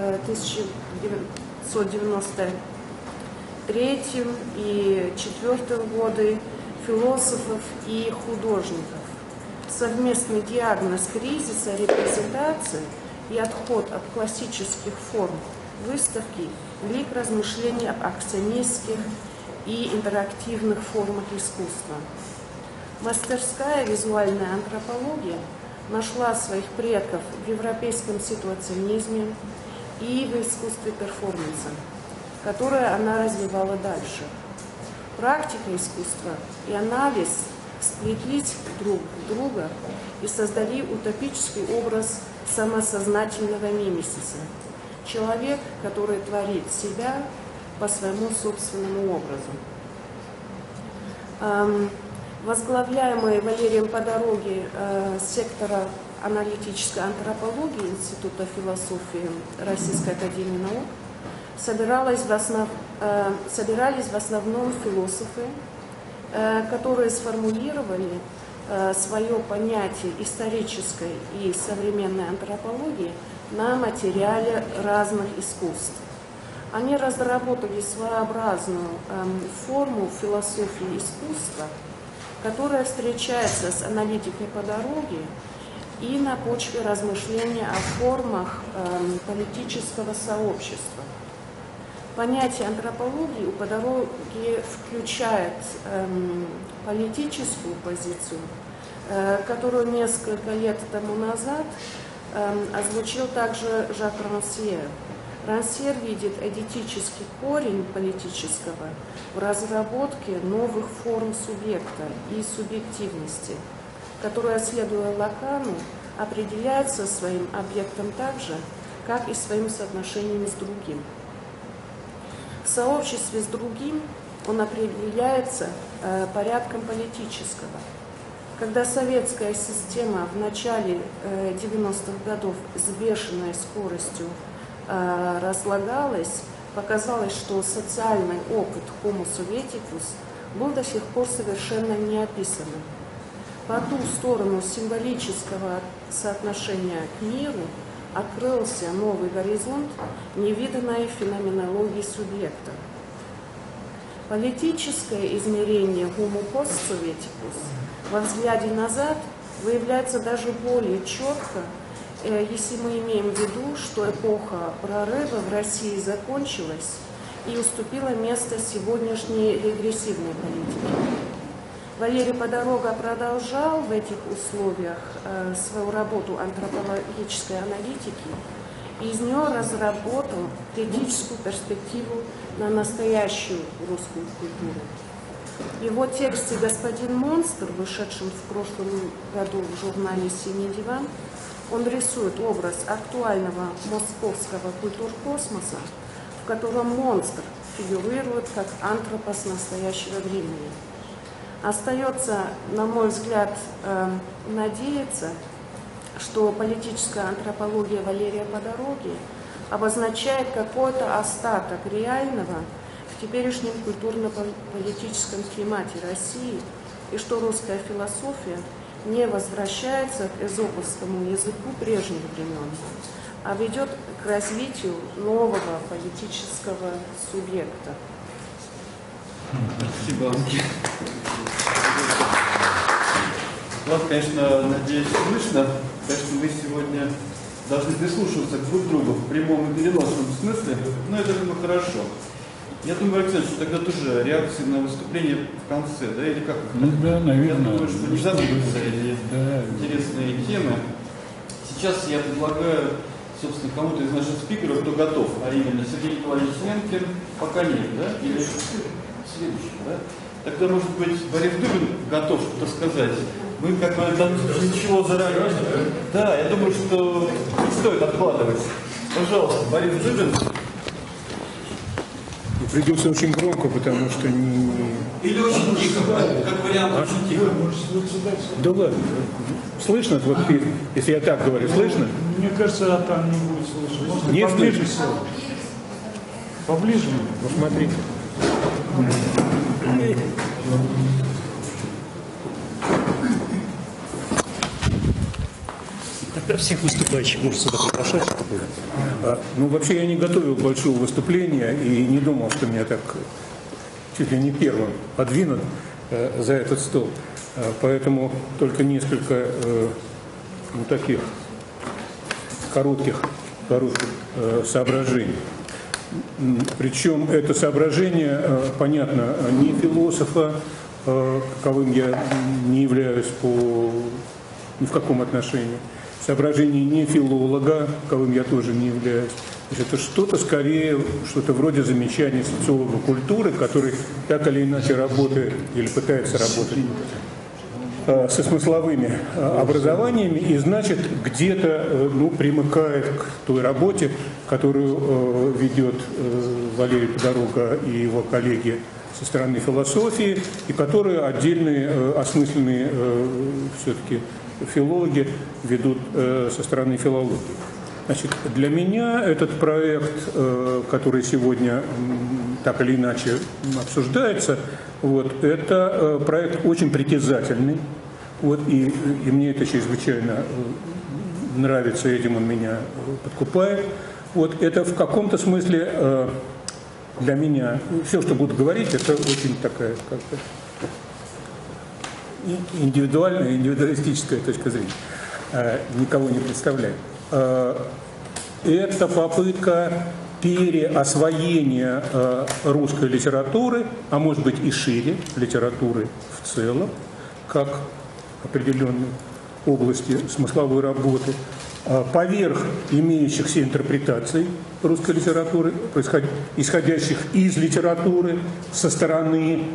1993 и 1994 годы философов и художников. Совместный диагноз кризиса репрезентации и отход от классических форм выставки вели к размышлению об акционистских и интерактивных формах искусства. Мастерская визуальная антропология нашла своих предков в европейском ситуационизме и в искусстве перформанса, которое она развивала дальше. Практика искусства и анализ сплетлись друг в друга и создали утопический образ самосознательного мимесиса. Человек, который творит себя по своему собственному образу. Возглавляемый Валерием по дороге сектора аналитической антропологии Института философии Российской академии наук собирались в основном философы, которые сформулировали свое понятие исторической и современной антропологии на материале разных искусств. Они разработали своеобразную форму философии искусства, которая встречается с аналитикой по дороге и на почве размышления о формах политического сообщества. Понятие антропологии у по дороге включает политическую позицию, которую несколько лет тому назад озвучил также Жак Рансьер. Рансьер видит эдетический корень политического в разработке новых форм субъекта и субъективности, которая, следуя Лакану, определяется своим объектом так же, как и своим соотношением с другим. В сообществе с другим он определяется порядком политического. Когда советская система в начале 90-х годов с бешеной скоростью разлагалась, показалось, что социальный опыт Homo sovieticus был до сих пор совершенно неописанным. По ту сторону символического соотношения к миру открылся новый горизонт невиданной феноменологии субъекта. Политическое измерение Homo post-sovieticus во взгляде назад выявляется даже более четко, если мы имеем в виду, что эпоха прорыва в России закончилась и уступила место сегодняшней регрессивной политике. Валерий по дороге продолжал в этих условиях свою работу антропологической аналитики и из нее разработал критическую перспективу на настоящую русскую культуру. В его тексте «Господин монстр», вышедшем в прошлом году в журнале «Синий диван», он рисует образ актуального московского культуркосмоса, в котором монстр фигурирует как антропос настоящего времени. Остается, на мой взгляд, надеяться, что политическая антропология Валерия по дороге обозначает какой-то остаток реального в теперешнем культурно-политическом климате России, и что русская философия не возвращается к эзоповскому языку прежних времен, а ведет к развитию нового политического субъекта. Спасибо, Анки. Вас, конечно, надеюсь, слышно. Конечно, мы сегодня должны прислушиваться друг к другу в прямом и переносном смысле, но это, думаю, хорошо. Я думаю, Александр, что тогда тоже реакции на выступление в конце, да, или как? Ну да, наверное. Я думаю, что не забудутся эти интересные темы. Сейчас я предлагаю, собственно, кому-то из наших спикеров, кто готов, а именно Сергей Николаевич Ленкин, пока нет, да? Или следующий, да? Тогда, может быть, Борис Дубин готов что-то сказать. Мы как бы там ничего заранее. Да, я думаю, что не стоит откладывать. Пожалуйста, Борис Дубин. Придется очень громко, потому что не... Или очень тихо, как вариант, очень тихо. Да ладно. Слышно? Вот, если я так говорю, слышно? Мне кажется, там не будет слышно. Может, Не поближе слышно? сел? Поближе? Посмотрите. Тогда всех выступающих можно сюда приглашать. Ну, вообще я не готовил большого выступления и не думал, что меня так чуть ли не первым подвинут за этот стол. Поэтому только несколько таких коротких соображений. Причем это соображение, понятно, не философа, каковым я не являюсь ни в каком отношении. Соображение не филолога, каковым я тоже не являюсь. Это что-то скорее, что-то вроде замечания социолога культуры, который так или иначе работает или пытается работать со смысловыми образованиями и, значит, где-то примыкает к той работе, которую ведет Валерий Подорога и его коллеги со стороны философии, и которую отдельные осмысленные все-таки филологи ведут со стороны филологии. Значит, для меня этот проект, который сегодня так или иначе обсуждается, это проект очень притязательный, и мне это чрезвычайно нравится, этим он меня подкупает. Это в каком-то смысле для меня, все, что буду говорить, это очень такая как-то индивидуальная, индивидуалистическая точка зрения. Никого не представляю. Это попытка переосвоения русской литературы, а может быть и шире, литературы в целом, как определенной области смысловой работы, поверх имеющихся интерпретаций русской литературы, исходящих из литературы со стороны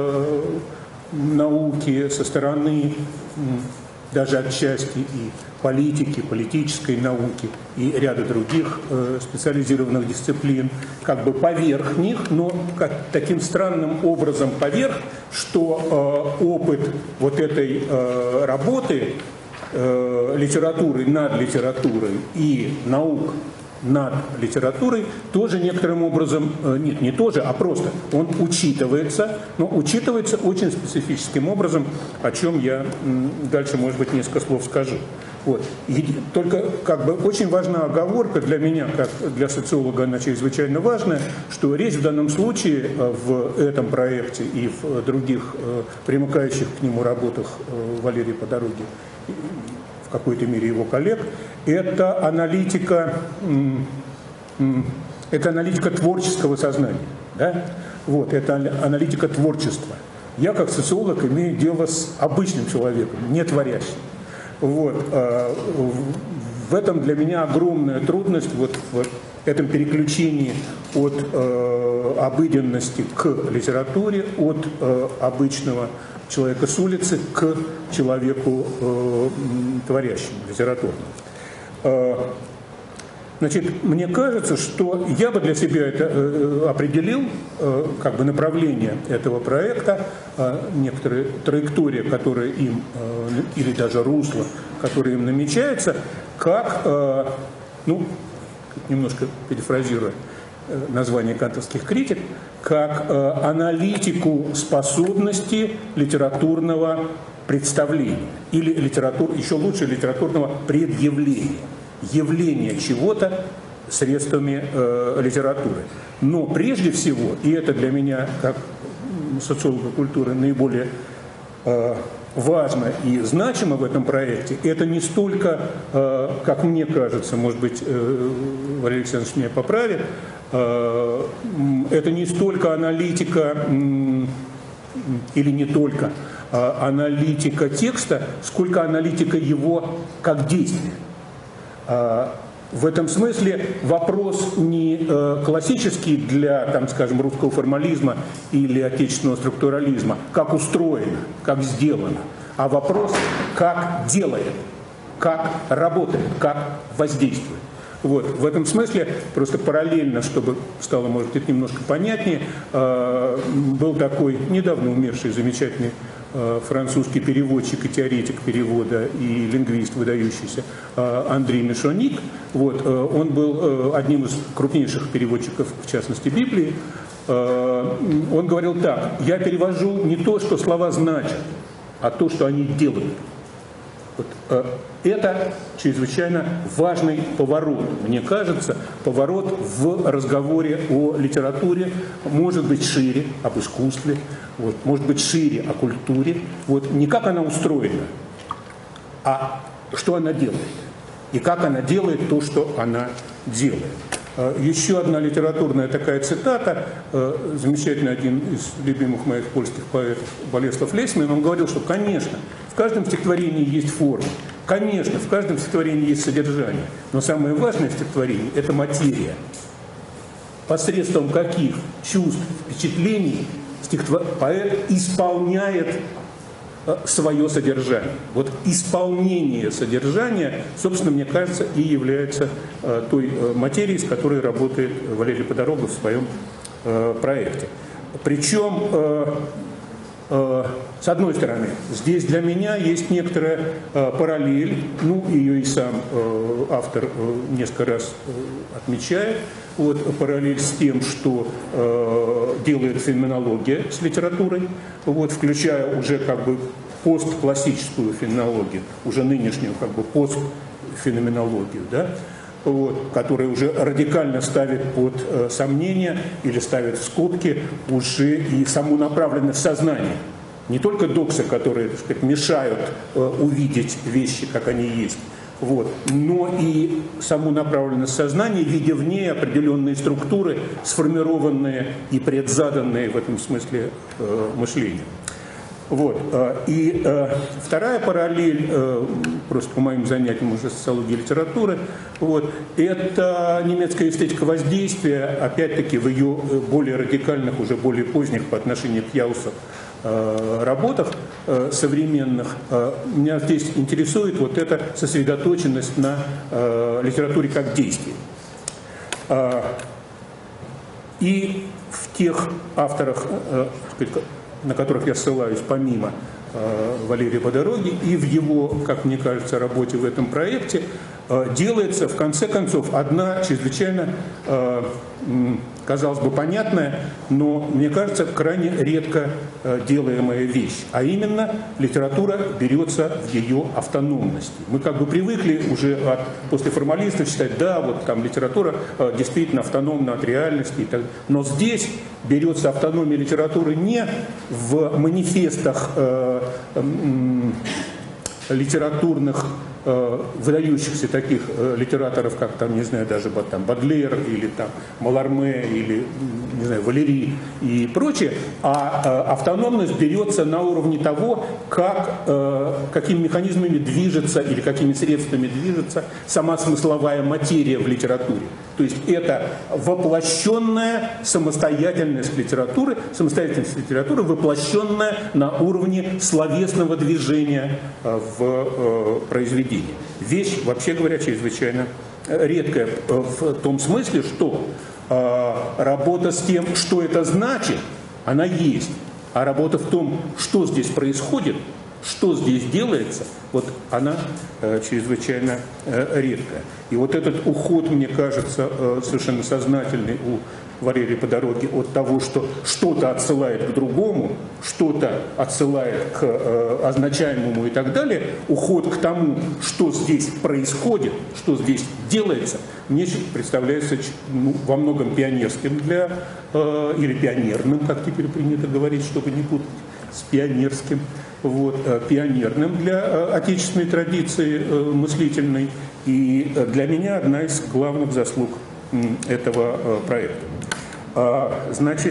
науки, со стороны даже отчасти и политики, политической науки и ряда других специализированных дисциплин, как бы поверх них, но таким странным образом поверх, что опыт этой работы литературы над литературой и наук над литературой тоже некоторым образом, нет, не тоже, а просто он учитывается, но учитывается очень специфическим образом, о чем я дальше, может быть, несколько слов скажу. И только очень важна оговорка для меня, как для социолога она чрезвычайно важная, что речь в данном случае в этом проекте и в других примыкающих к нему работах Валерия Подороги, в какой-то мере его коллег, это аналитика творческого сознания. Да? Это аналитика творчества. Я, как социолог, имею дело с обычным человеком, не творящим. В этом для меня огромная трудность, в этом переключении от обыденности к литературе, от обычного человека с улицы к человеку творящему, литературному. Значит, мне кажется, что я бы для себя это определил, направление этого проекта, некоторые траектория, которая им, или даже русло, которое им намечается, как, немножко перефразируя название кантовских критик, как аналитику способности литературного представления или еще лучше литературного предъявления, явления чего-то средствами литературы. Но прежде всего, и это для меня как социолога культуры наиболее важно и значимо в этом проекте, это не столько, как мне кажется, может быть, Валерий Александрович меня поправит, это не столько аналитика или не только аналитика текста, сколько аналитика его как действия. В этом смысле вопрос не классический для, там, скажем, русского формализма или отечественного структурализма, как устроено, как сделано, а вопрос, как делает, как работает, как воздействует. Вот. В этом смысле, просто параллельно, чтобы стало, может быть, немножко понятнее, был такой недавно умерший замечательный французский переводчик и теоретик перевода и лингвист выдающийся Андрей Мешоник. Вот. Он был одним из крупнейших переводчиков, в частности, Библии. Он говорил так: я перевожу не то, что слова значат, а то, что они делают. Вот. Это чрезвычайно важный поворот, мне кажется, поворот в разговоре о литературе, может быть шире, об искусстве, вот, может быть шире о культуре. Вот, не как она устроена, а что она делает. И как она делает то, что она делает. Еще одна литературная такая цитата, замечательный один из любимых моих польских поэтов Болеслав Лесман, он говорил, что, конечно, в каждом стихотворении есть форма, конечно, в каждом стихотворении есть содержание, но самое важное в стихотворении – это материя. Посредством каких чувств, впечатлений поэт исполняет свое содержание. Вот исполнение содержания, собственно, мне кажется, и является той материей, с которой работает Валерий Подорогов в своем проекте. Причем, с одной стороны, здесь для меня есть некоторая параллель, ну, ее и сам автор несколько раз отмечает, вот, параллель с тем, что делает феноменология с литературой, вот, включая уже как бы постклассическую феноменологию, уже нынешнюю как бы постфеноменологию, да, вот, которая уже радикально ставит под сомнение или ставит в скобки уже и саму направленность сознания. Не только доксы, которые, так сказать, мешают увидеть вещи, как они есть, вот, но и саму направленность сознания, видя в ней определенные структуры, сформированные и предзаданные в этом смысле мышлением. Вот. И вторая параллель, просто по моим занятиям уже социологии литературы, вот, это немецкая эстетика воздействия, опять-таки в ее более радикальных, уже более поздних по отношению к Яусу работах современных. Меня здесь интересует вот эта сосредоточенность на литературе как действии. И в тех авторах, на которых я ссылаюсь, помимо Валерия Подороги, и в его, как мне кажется, работе в этом проекте, делается, в конце концов, одна чрезвычайно, казалось бы, понятная, но, мне кажется, крайне редко делаемая вещь. А именно, литература берется в ее автономности. Мы как бы привыкли уже после формалистов считать, да, вот там литература действительно автономна от реальности. И так. Но здесь берется автономия литературы не в манифестах литературных выдающихся таких литераторов, как там, не знаю, даже там Бодлер или там Маларме или, не знаю, Валерий и прочее, а автономность берется на уровне того, какими механизмами движется или какими средствами движется сама смысловая материя в литературе. То есть это воплощенная самостоятельность литературы, воплощенная на уровне словесного движения в произведении. Вещь, вообще говоря, чрезвычайно редкая в том смысле, что работа с тем, что это значит, она есть. А работа в том, что здесь происходит, что здесь делается, вот она чрезвычайно редкая. И вот этот уход, мне кажется, совершенно сознательный у Валерия по дороге от того, что что-то отсылает к другому, что-то отсылает к означаемому и так далее, уход к тому, что здесь происходит, что здесь делается, мне представляется во многом пионерским или пионерным, как теперь принято говорить, чтобы не путать с пионерским, пионерным для отечественной традиции мыслительной. И для меня одна из главных заслуг этого проекта. Значит,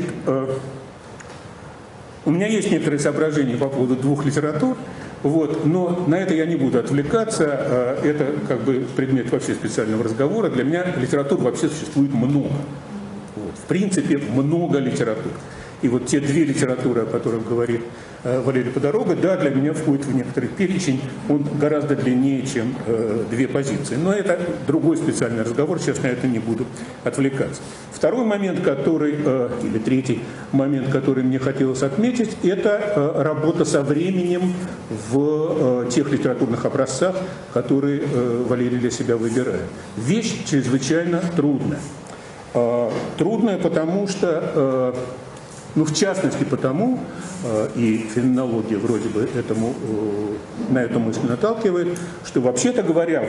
у меня есть некоторые соображения по поводу двух литератур, но на это я не буду отвлекаться, это как бы предмет вообще специального разговора. Для меня литератур вообще существует много. В принципе, много литератур. И вот те две литературы, о которых говорит Валерий по дороге, да, для меня входит в некоторый перечень, он гораздо длиннее, чем две позиции. Но это другой специальный разговор, сейчас на это не буду отвлекаться. Второй момент, или третий момент, который мне хотелось отметить, это работа со временем в тех литературных образцах, которые Валерий для себя выбирает. Вещь чрезвычайно трудная. Трудная, потому что... в частности потому, и феноменология вроде бы на эту мысль наталкивает, что, вообще-то говоря,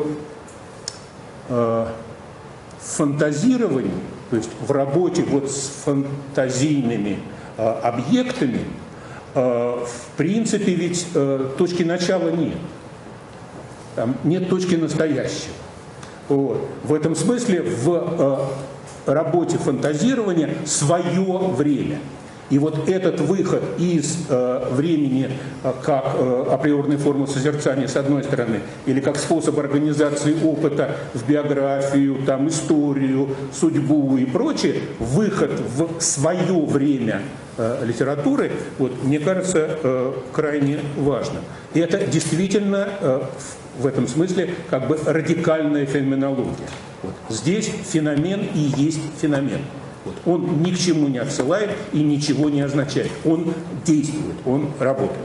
в фантазировании, то есть в работе с фантазийными объектами, в принципе, ведь точки начала нет. Там нет точки настоящего. В этом смысле в работе фантазирования свое время. И вот этот выход из времени как априорной формы созерцания с одной стороны, или как способ организации опыта в биографию, историю, судьбу и прочее, выход в свое время литературы, мне кажется, крайне важно. И это действительно в этом смысле как бы радикальная феноменология. Здесь феномен и есть феномен. Он ни к чему не отсылает и ничего не означает. Он действует, он работает.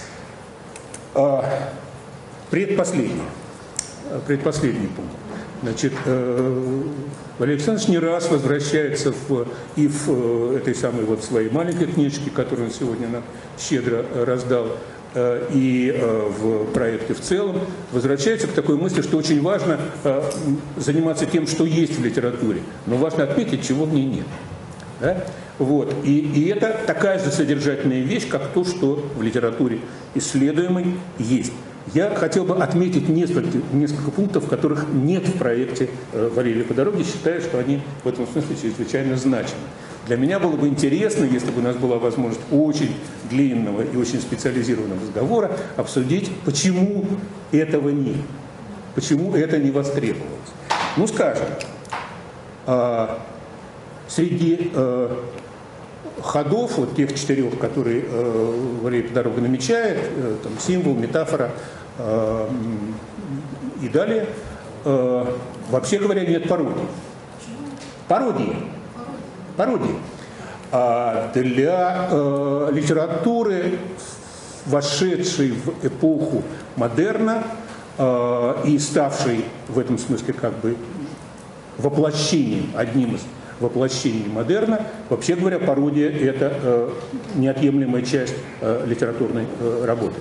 Предпоследний пункт. Значит, Валерий Александрович не раз возвращается в этой самой своей маленькой книжке, которую он сегодня нам щедро раздал, и в проекте в целом, возвращается к такой мысли, что очень важно заниматься тем, что есть в литературе, но важно отметить, чего в ней нет. Да? И это такая же содержательная вещь, как то, что в литературе исследуемой есть. Я хотел бы отметить несколько пунктов, которых нет в проекте Валерия по дороге, считаю, что они в этом смысле чрезвычайно значимы. Для меня было бы интересно, если бы у нас была возможность очень длинного и очень специализированного разговора, обсудить, почему этого нет, почему это не востребовалось. Скажем, среди ходов, тех 4, которые Валерий по дороге намечает, символ, метафора и далее, вообще говоря, нет пародии. Пародии. Для литературы, вошедшей в эпоху модерна и ставшей в этом смысле как бы одним из воплощений модерна, вообще говоря, пародия – это неотъемлемая часть литературной работы.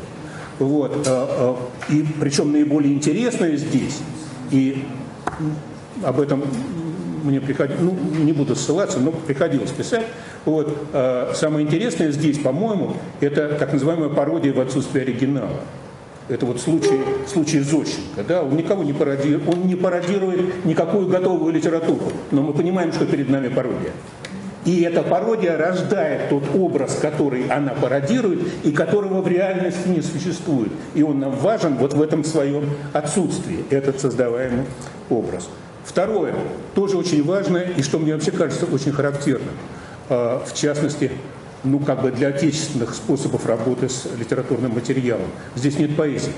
И причем наиболее интересное здесь, и об этом мне приходилось, не буду ссылаться, но приходилось писать. Самое интересное здесь, по-моему, это так называемая пародия в отсутствии оригинала. Это случай Зощенко. Да? Он никого не пародирует, он не пародирует никакую готовую литературу, но мы понимаем, что перед нами пародия. И эта пародия рождает тот образ, который она пародирует и которого в реальности не существует. И он нам важен в этом своем отсутствии, этот создаваемый образ. Второе, тоже очень важное, и что мне вообще кажется очень характерным, в частности, для отечественных способов работы с литературным материалом. Здесь нет поэзии.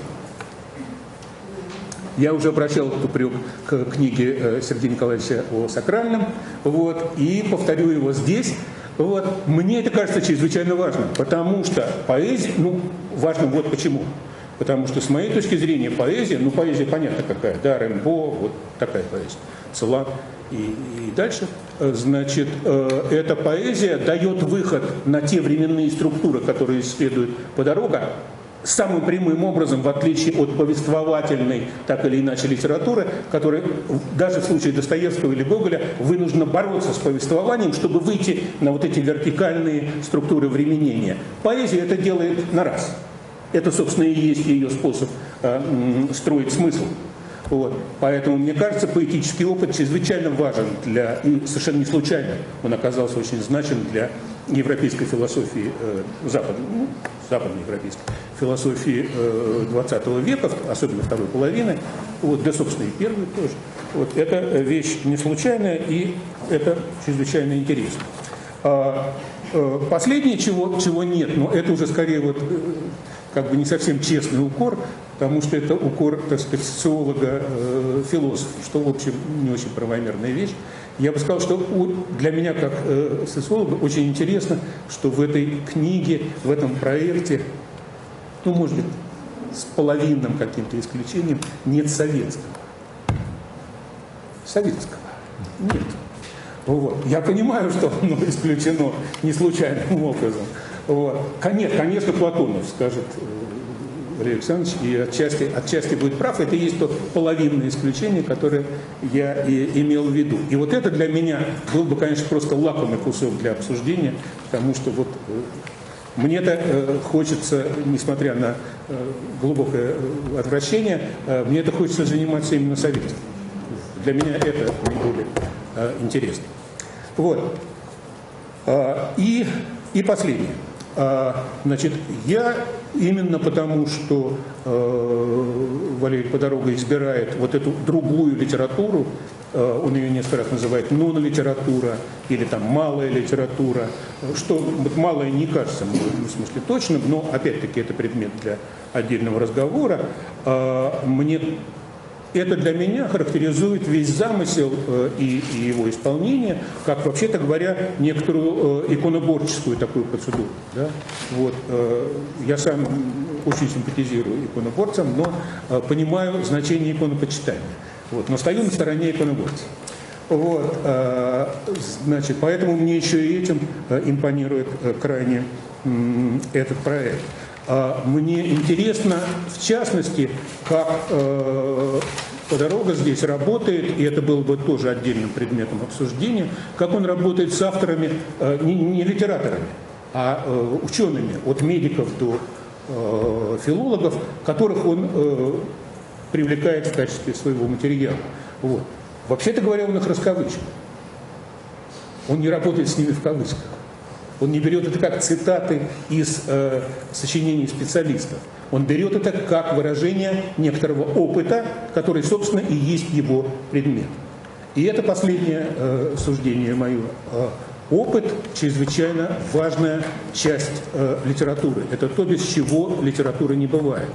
Я уже обращал упрек к книге Сергея Николаевича о сакральном, и повторю его здесь. Мне это кажется чрезвычайно важным, потому что поэзия, важно вот почему. Потому что с моей точки зрения поэзия, ну поэзия понятно какая, да, Рембо, вот такая поэзия, Целан и дальше, значит, эта поэзия дает выход на те временные структуры, которые исследует Подорога, самым прямым образом, в отличие от повествовательной, так или иначе, литературы, которая даже в случае Достоевского или Гоголя вынуждена бороться с повествованием, чтобы выйти на вот эти вертикальные структуры временения. Поэзия это делает на раз. Это, собственно, и есть ее способ строить смысл. Вот. Поэтому, мне кажется, поэтический опыт чрезвычайно важен для, и совершенно не случайно он оказался очень значим для европейской философии, западноевропейской философии 20 века, особенно второй половины, вот, да, собственно, и первой тоже. Вот, это вещь не случайная, и это чрезвычайно интересно. Последнее, чего нет, но это уже скорее вот, как бы не совсем честный укор, потому что это укор, так сказать, социолога-философа, что, в общем, не очень правомерная вещь. Я бы сказал, что для меня, как социолога, очень интересно, что в этой книге, в этом проекте, ну, может быть, с половинным каким-то исключением, нет советского. Советского нет. Вот. Я понимаю, что оно исключено не случайным образом. Вот. Нет, конечно, Платонов, скажет Валерий Александрович, и отчасти будет прав. Это и есть то половинное исключение, которое я и имел в виду. И вот это для меня был бы, конечно, просто лакомый кусок для обсуждения, потому что вот мне-то хочется, несмотря на глубокое отвращение, мне-то хочется заниматься именно советом. Для меня это наиболее интересно. Вот. И последнее. Значит, я именно потому, что Валерий Подорога избирает вот эту другую литературу, он ее несколько раз называет нон-литература или там малая литература, что вот малая не кажется мне в смысле точным, но опять-таки это предмет для отдельного разговора. Это для меня характеризует весь замысел и его исполнение, как, вообще-то говоря, некоторую иконоборческую такую процедуру. Да? Вот, я сам очень симпатизирую иконоборцам, но понимаю значение иконопочитания. Вот, но стою на стороне иконоборцев. Вот, значит, поэтому мне еще и этим импонирует крайне этот проект. Мне интересно, в частности, как Подорога здесь работает, и это было бы тоже отдельным предметом обсуждения, как он работает с авторами, не литераторами, а учеными, от медиков до филологов, которых он привлекает в качестве своего материала. Вот. Вообще-то говоря, он их раскавычил. Он не работает с ними в кавычках. Он не берет это как цитаты из сочинений специалистов. Он берет это как выражение некоторого опыта, который, собственно, и есть его предмет. И это последнее суждение мое. Опыт – чрезвычайно важная часть литературы. Это то, без чего литературы не бывает.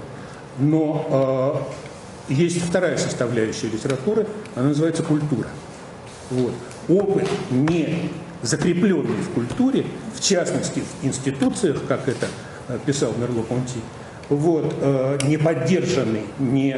Но есть вторая составляющая литературы, она называется культура. Вот. Опыт не закрепленный в культуре, в частности в институциях, как это писал Мерло-Понти, вот, не поддержанный, не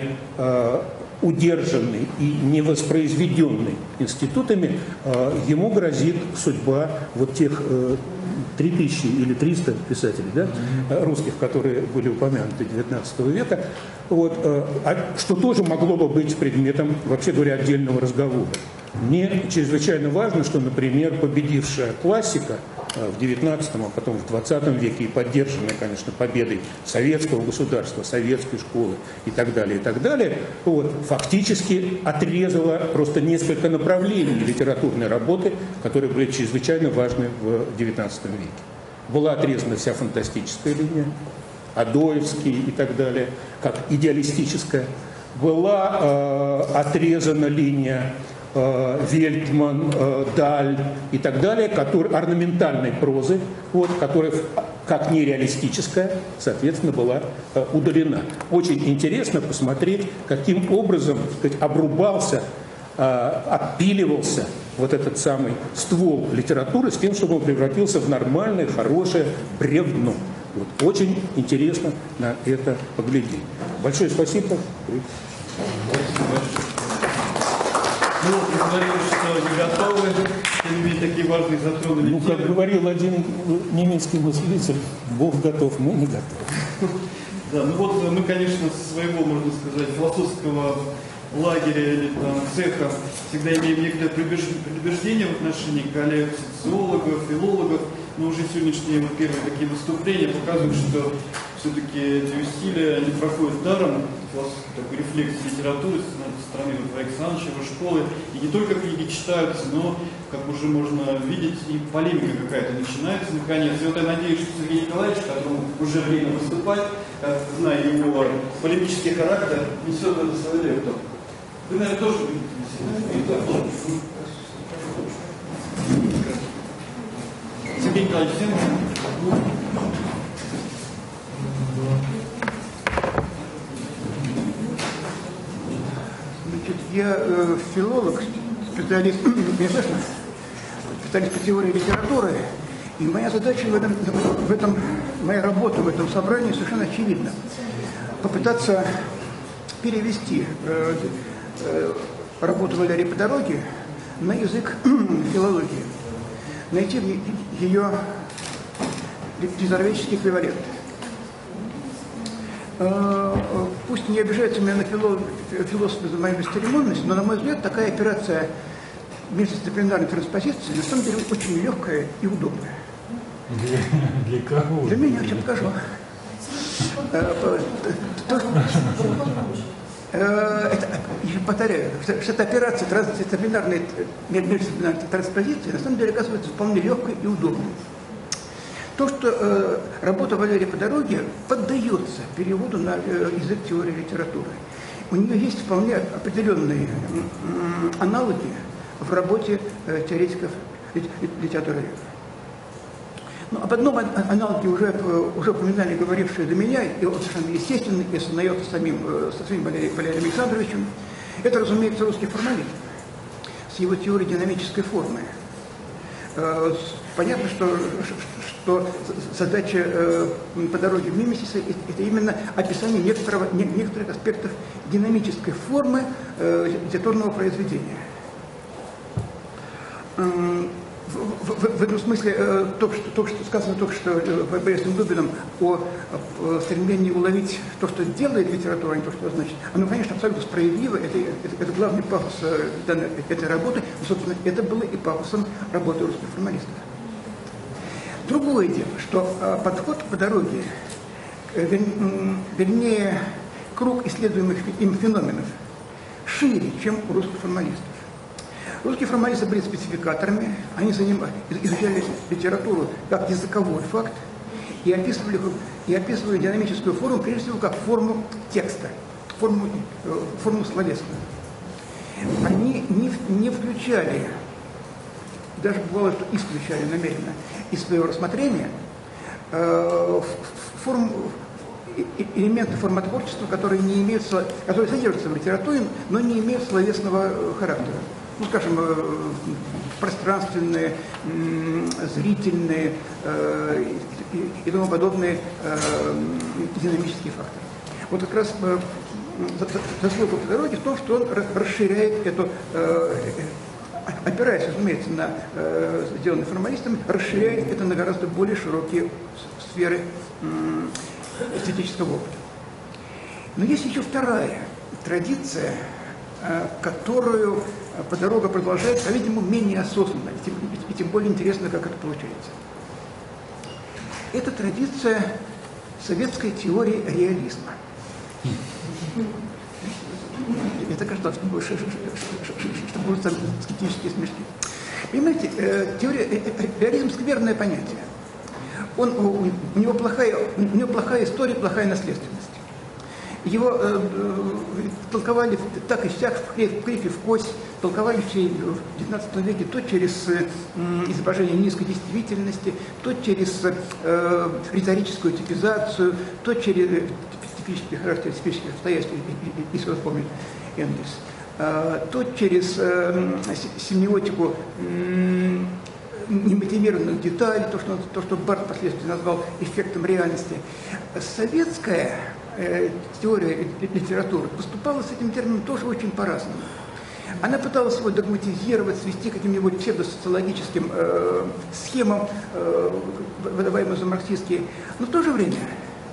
удержанный и не воспроизведенный институтами, ему грозит судьба вот тех 3000 или 300 писателей, да, русских, которые были упомянуты XIX века, вот, что тоже могло бы быть предметом, вообще говоря, отдельного разговора. Мне чрезвычайно важно, что, например, победившая классика в XIX, а потом в XX веке и поддержанная, конечно, победой советского государства, советской школы и так далее, вот, фактически отрезала просто несколько направлений литературной работы, которые были чрезвычайно важны в XIX веке. Была отрезана вся фантастическая линия, Адоевский и так далее, как идеалистическая. Была отрезана линия Вельтман, Даль и так далее, орнаментальной прозы, вот, которая как нереалистическая, соответственно, была удалена. Очень интересно посмотреть, каким образом, так сказать, обрубался, отпиливался вот этот самый ствол литературы с тем, чтобы он превратился в нормальное, хорошее бревно. Вот. Очень интересно на это поглядеть. Большое спасибо. Ну, вы говорили, что не готовы, тем не менее, такие важные затронули Ну, как говорил один немецкий мыслитель, Бог готов, мы не готовы. Да, ну вот мы, конечно, с своего, можно сказать, философского лагеря или там, цеха всегда имеем некоторое предубеждение в отношении коллег, социологов, филологов, но уже сегодняшние вот первые такие выступления показывают, что все-таки эти усилия не проходят даром, такой рефлексии литературы со стороны Александровича, его школы, и не только книги читаются, но, как уже можно видеть, и полемика какая-то начинается наконец. И вот я надеюсь, что Сергей Николаевич, которому уже время выступать, зная его полемический характер, несет это свою лепту. Вы, наверное, тоже видите. Сергей Николаевич, всем я филолог, специалист, специалист по теории литературы, и моя задача моя работа в этом собрании совершенно очевидна. Попытаться перевести работу Валерия по дороге на язык филологии, найти ее литературоведческий эквивалент. Пусть не обижаются меня на философы за мою бесцеремонность, но, на мой взгляд, такая операция междисциплинарной транспозиции на самом деле очень легкая и удобная. Для кого? Для меня, сейчас покажу. Я повторяю, что эта операция междисциплинарной транспозиции на самом деле оказывается вполне легкой и удобной. То, что работа Валерия по дороге поддается переводу на язык теории литературы. У нее есть вполне определенные аналоги в работе теоретиков литературы. Но об одном аналоге уже упоминали говорившие до меня, и он совершенно естественный, и осознается самим Валерием Александровичем. Это, разумеется, русский формализм с его теорией динамической формы. Понятно, что задача по дороге в мимесиса – это именно описание некоторых аспектов динамической формы литературного произведения. В этом смысле то, что сказано только что Борисом Дубиным о стремлении уловить то, что делает литература, а не то, что значит, оно, конечно, абсолютно справедливо, это главный пафос этой работы, но, собственно, это было и пафосом работы русских формалистов. Другое дело, что подход по дороге, вернее, круг исследуемых им феноменов шире, чем у русских формалистов. Русские формалисты были спецификаторами, они изучали литературу как языковой факт и описывали динамическую форму, прежде всего, как форму текста, форму словесную. Они не включали, даже бывало, что исключали намеренно из своего рассмотрения элементы формотворчества, которые содержатся в литературе, но не имеют словесного характера. Ну, скажем, пространственные, зрительные и тому подобные динамические факторы. Вот как раз заслуга по дороге в том, что он расширяет эту, опираясь, разумеется, на сделанные формалистами, расширяет это на гораздо более широкие сферы эстетического опыта. Но есть еще вторая традиция, которую по дороге продолжает, по-видимому, менее осознанно, и тем более интересно, как это получается. Это традиция советской теории реализма. Это кажется, что будут скептические смешки. Понимаете, реализм – скверное понятие. У него плохая история, плохая наследственность. Его толковали так и сяк, в крик и в кость, толковали в XIX веке то через изображение низкой действительности, то через риторическую типизацию, то через типический характер типических обстоятельств, если вы помните Энгельс, то через семиотику немотивированных деталей, то, что Барт впоследствии назвал эффектом реальности. Советская теория литературы поступала с этим термином тоже очень по-разному. Она пыталась его догматизировать, свести к каким-нибудь псевдосоциологическим схемам, выдаваемым за марксистские. Но в то же время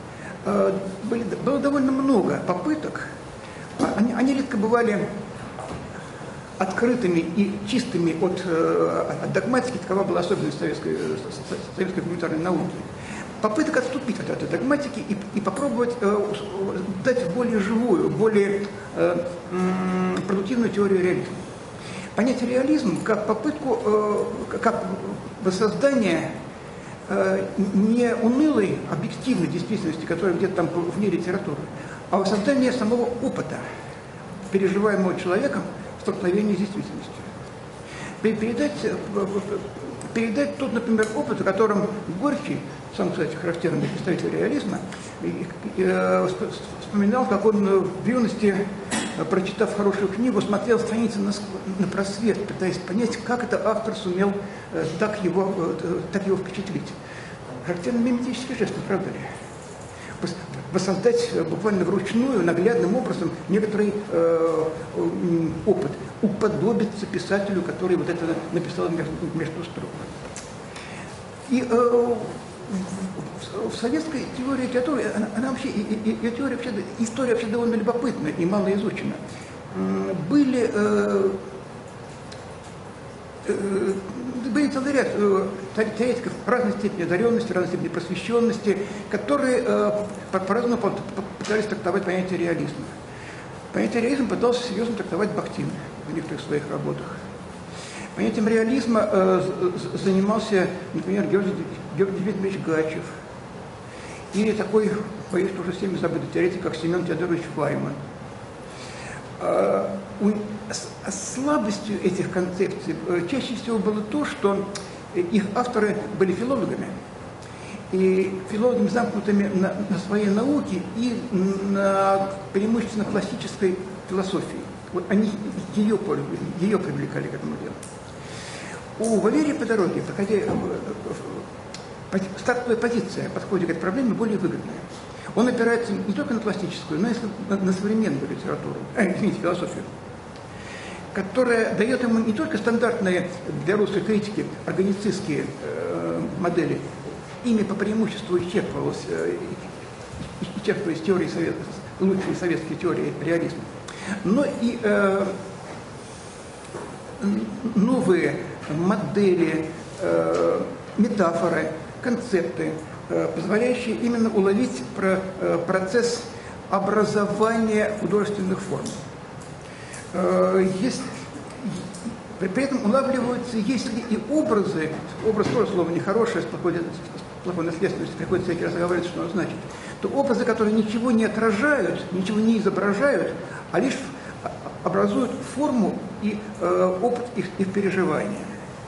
было довольно много попыток. Они редко бывали открытыми и чистыми от догматики. Такова была особенность советской гуманитарной науки. Попыток отступить от этой догматики и попробовать дать более живую, более продуктивную теорию реализма. Понять реализм как попытку, как воссоздание не унылой объективной действительности, которая где-то там вне литературы, а воссоздание самого опыта, переживаемого человеком в столкновении с действительностью. Передать тот, например, опыт, о котором Горький, сам, кстати, характерный представитель реализма, вспоминал, как он в юности, прочитав хорошую книгу, смотрел страницы на просвет, пытаясь понять, как это автор сумел так его впечатлить. Характерный миметический жест, не правда ли? Воссоздать буквально вручную, наглядным образом некоторый опыт, уподобиться писателю, который вот это написал между строк. И в советской теории литературы, она вообще, история вообще довольно любопытна и мало изучена. Были целый ряд теоретиков разной степени одаренности, разной степени просвещенности, которые по-разному пытались трактовать понятие реализма. Понятие реализма пытался серьезно трактовать Бахтин в некоторых своих работах. Понятием реализма занимался, например, Георгий Дмитриевич Гачев, или такой, боюсь, уже всеми забытый теоретик, как Семен Теодорович Файман. Слабостью этих концепций чаще всего было то, что их авторы были филологами, и филологами, замкнутыми на своей науке и на преимущественно классической философии. Вот они ее привлекали к этому делу. У Валерия по дороге стартовая позиция подходит к этой проблеме более выгодная. Он опирается не только на классическую, но и на современную литературу, философию, которая дает ему не только стандартные для русской критики органицистские модели, ими по преимуществу исчерпывались теории лучшие советские теории реализма, но и новые модели, метафоры, концепты, позволяющие именно уловить процесс образования художественных форм. При этом улавливаются, если и образы, образ тоже слово нехорошее, с плохой наследственностью, приходится всякий раз говорить, что оно значит, то образы, которые ничего не отражают, ничего не изображают, а лишь образуют форму и опыт их переживания.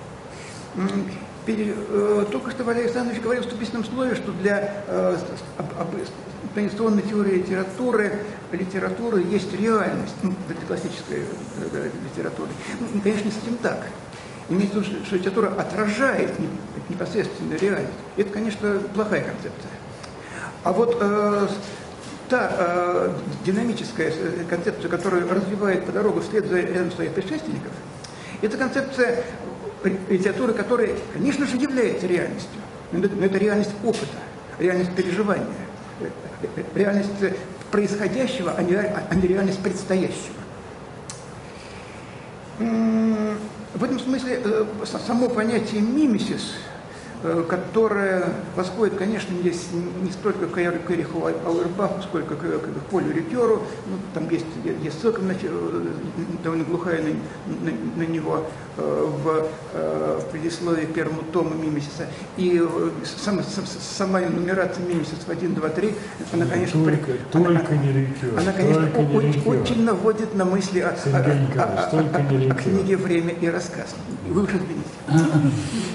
Только что Валерий Александрович говорил в вступительном слове, что для традиционной теории литературы есть реальность, для классической литературы. Конечно, не совсем так. Имеется в виду, что литература отражает непосредственную реальность. Это, конечно, плохая концепция. А вот та динамическая концепция, которую развивает по дорогу вслед за рядом своих предшественников, это концепция литературы, которая, конечно же, является реальностью, но это реальность опыта, реальность переживания, реальность происходящего, а не реальность предстоящего. В этом смысле само понятие мимесис, которое восходит, конечно, здесь не столько к Эриху Ауэрбаху, сколько к Полю Рикеру. Ну, там есть ссылка довольно глухая на него в предисловии к первому тому Мимесиса. И сама нумерация Мимесис 1, 2, 3, она, конечно, очень наводит на мысли о книге «Время и рассказ». Вы уже извините.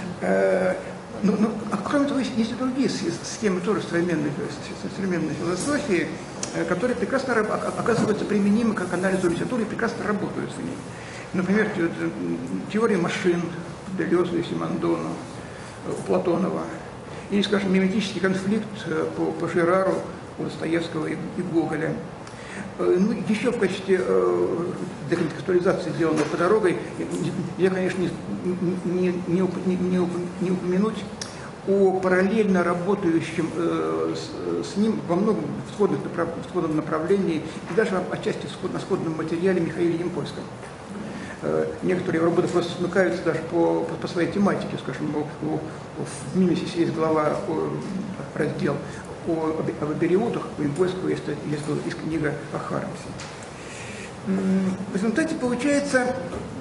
А кроме того, есть и другие схемы тоже современной философии, которые прекрасно оказываются применимы к анализу литературы и прекрасно работают в ней. например, теория машин Делеза и Симондона, Платонова, или, скажем, миметический конфликт по Жерару у Достоевского и Гоголя. Ну, еще в качестве деконтекстуализации, сделанной по дорогой, я, конечно, не упомянуть о параллельно работающем с ним во многом в сходном направлении и даже отчасти на сходном материале Михаиле Ямпольском. Некоторые работы просто смыкаются даже по своей тематике. Скажем, в «Мимесисе» есть глава, раздел об абериутах, у Ямпольского есть книга о Хармсе. В результате получается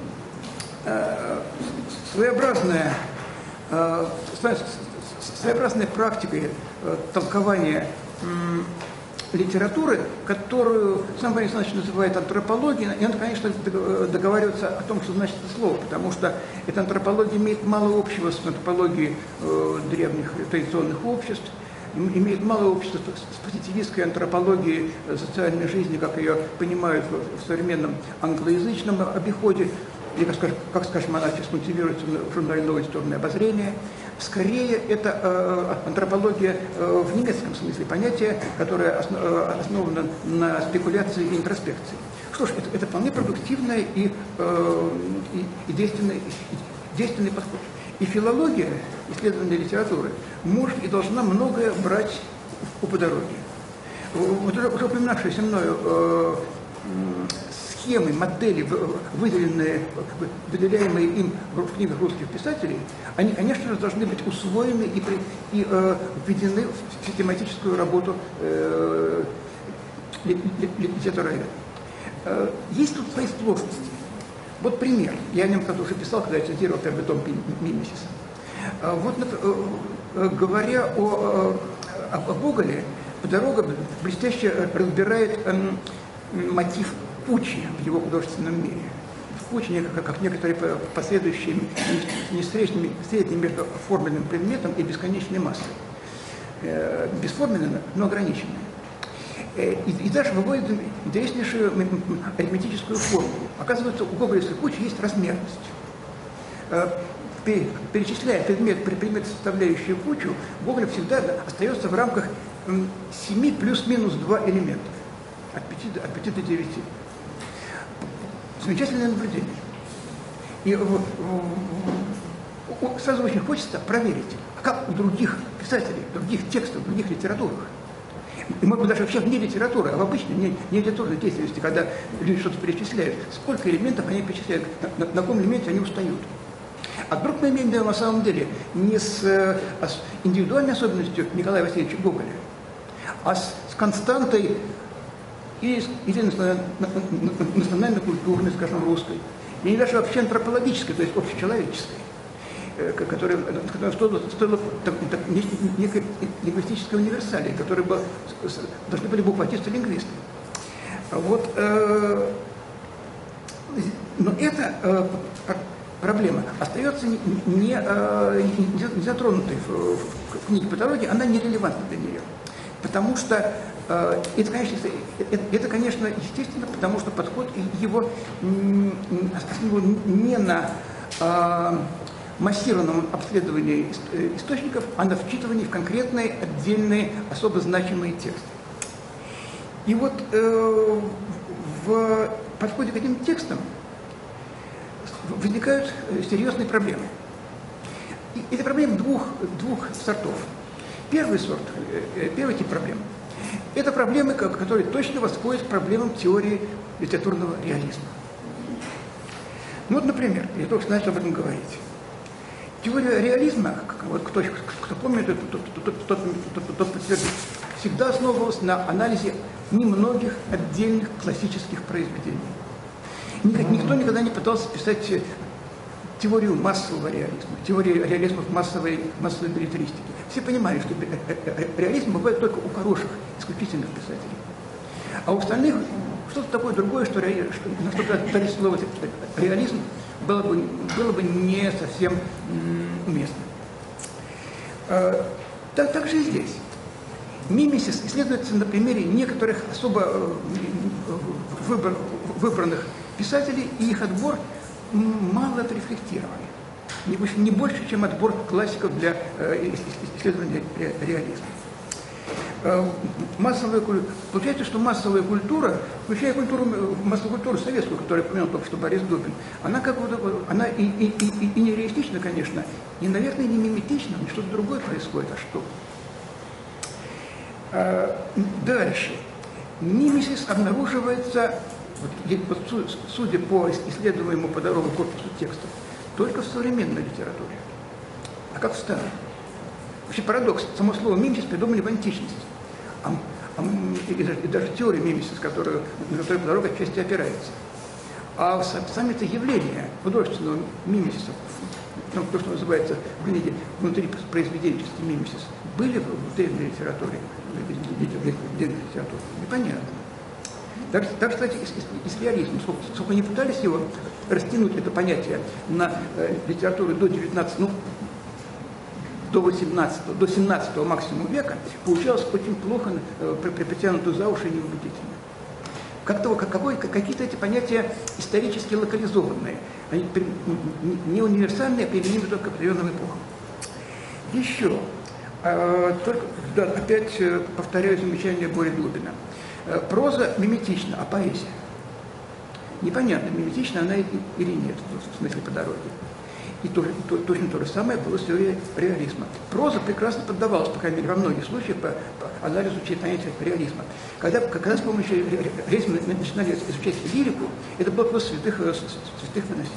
своеобразная практика толкования литературы, которую сам Борис Иванович называет антропологией, и он, конечно, договаривается о том, что значит это слово, потому что эта антропология имеет мало общего с антропологией древних традиционных обществ, имеет мало общества с позитивистской антропологией социальной жизни, как ее понимают в современном англоязычном обиходе, или, как скажем, она сейчас культивируется в журнале «Новое литературное обозрение». Скорее, это антропология в немецком смысле понятия, которое основано на спекуляции и интроспекции. Что ж, это вполне продуктивный и действенный подход. И филология, исследование литературы, может и должна многое брать по дороге. Вот уже упоминавшиеся мною схемы, модели, выделяемые им в книгах русских писателей, они, конечно же, должны быть усвоены и введены в систематическую работу литературоведа. Есть тут свои сложности. Вот пример. Я о нем когда уже писал, когда я цитировал первый том «Мимесиса». Вот, говоря о Гоголе, Дорога блестяще разбирает мотив Кучи в его художественном мире. Кучи, как некоторые последующие не средним между оформленным предметом и бесконечной массой. Бесформенная, но ограниченная. И даже выводит интереснейшую арифметическую формулу. Оказывается, у гоголевской кучи есть размерность. Перечисляя предмет, составляющий кучу, Гоголь всегда остается в рамках 7 плюс-минус 2 элементов. От 5 до 9. Замечательное наблюдение. И сразу очень хочется проверить, как у других писателей, других текстов, других литературах, и может быть даже вообще вне литературы, а в обычной, не литературной деятельности, когда люди что-то перечисляют, сколько элементов они перечисляют, на каком элементе они устают. А вдруг мы имеем дело на самом деле не с индивидуальной особенностью Николая Васильевича Гоголя, а с константой или национально-культурной, скажем, русской, или даже вообще антропологической, то есть общечеловеческой, которая стоила некой лингвистической универсалии, которые должны были бы ухватиться лингвисты. Вот, но эта проблема остается не затронутой в книге «Патология», она нерелевантна для нее. Потому что это, конечно, естественно, потому что подход его основан не на массированном обследовании источников, а на вчитывании в конкретные, отдельные, особо значимые тексты. И вот в подходе к этим текстам возникают серьезные проблемы. И это проблемы двух сортов. Первый тип проблем – это проблемы, которые точно восходят к проблемам теории литературного реализма. Ну вот, например, я только начал об этом говорить. Теория реализма, вот кто помнит, тот подтвердит, всегда основывалась на анализе немногих отдельных классических произведений. Никто никогда не пытался писать теорию массового реализма, теорию реализма в массовой билетристике. Все понимали, что реализм бывает только у хороших, исключительных писателей. А у остальных что-то такое другое, что на что дали слово реализм, было бы не совсем уместно. Так же и здесь. Мимесис исследуется на примере некоторых особо выбранных писателей, и их отбор мало отрефлектированы. Не больше, чем отбор классиков для исследования реализма. Получается, что массовая культура, включая массовую культуру советскую, которую упомянул только что Борис Добин, она она и нереалистична, конечно, и, наверное, не миметична, но что-то другое происходит. А что? Дальше. Мимесис обнаруживается, судя по исследуемому по дорогу корпусу текстов, только в современной литературе. А как в старой? Вообще парадокс. Само слово «мимесис» придумали в античности. И даже теория мимесис, на которую дорога отчасти опирается. А сами-то явления художественного мимесиса, то, что называется в книге «Внутри произведенчества мимесис», были в древней литературе. Непонятно. Так, кстати, и с реализмом. Сколько они пытались его растянуть, это понятие, на литературу до 19, до 18, до 17 максимум века, получалось очень плохо, притянуто за уши и неубедительно. Какие-то эти понятия исторически локализованные. Они не универсальные, а применимы только к определенным эпохам. Еще, опять повторяю замечание Бори Глубина. Проза миметична, а поэзия? Непонятно, миметична она или нет, в смысле по дороге. И точно то же самое было с теорией реализма. Проза прекрасно поддавалась, по крайней мере, во многих случаях по анализу понятия реализма. Когда с помощью реализма начинали изучать лирику, это было просто святых выносить.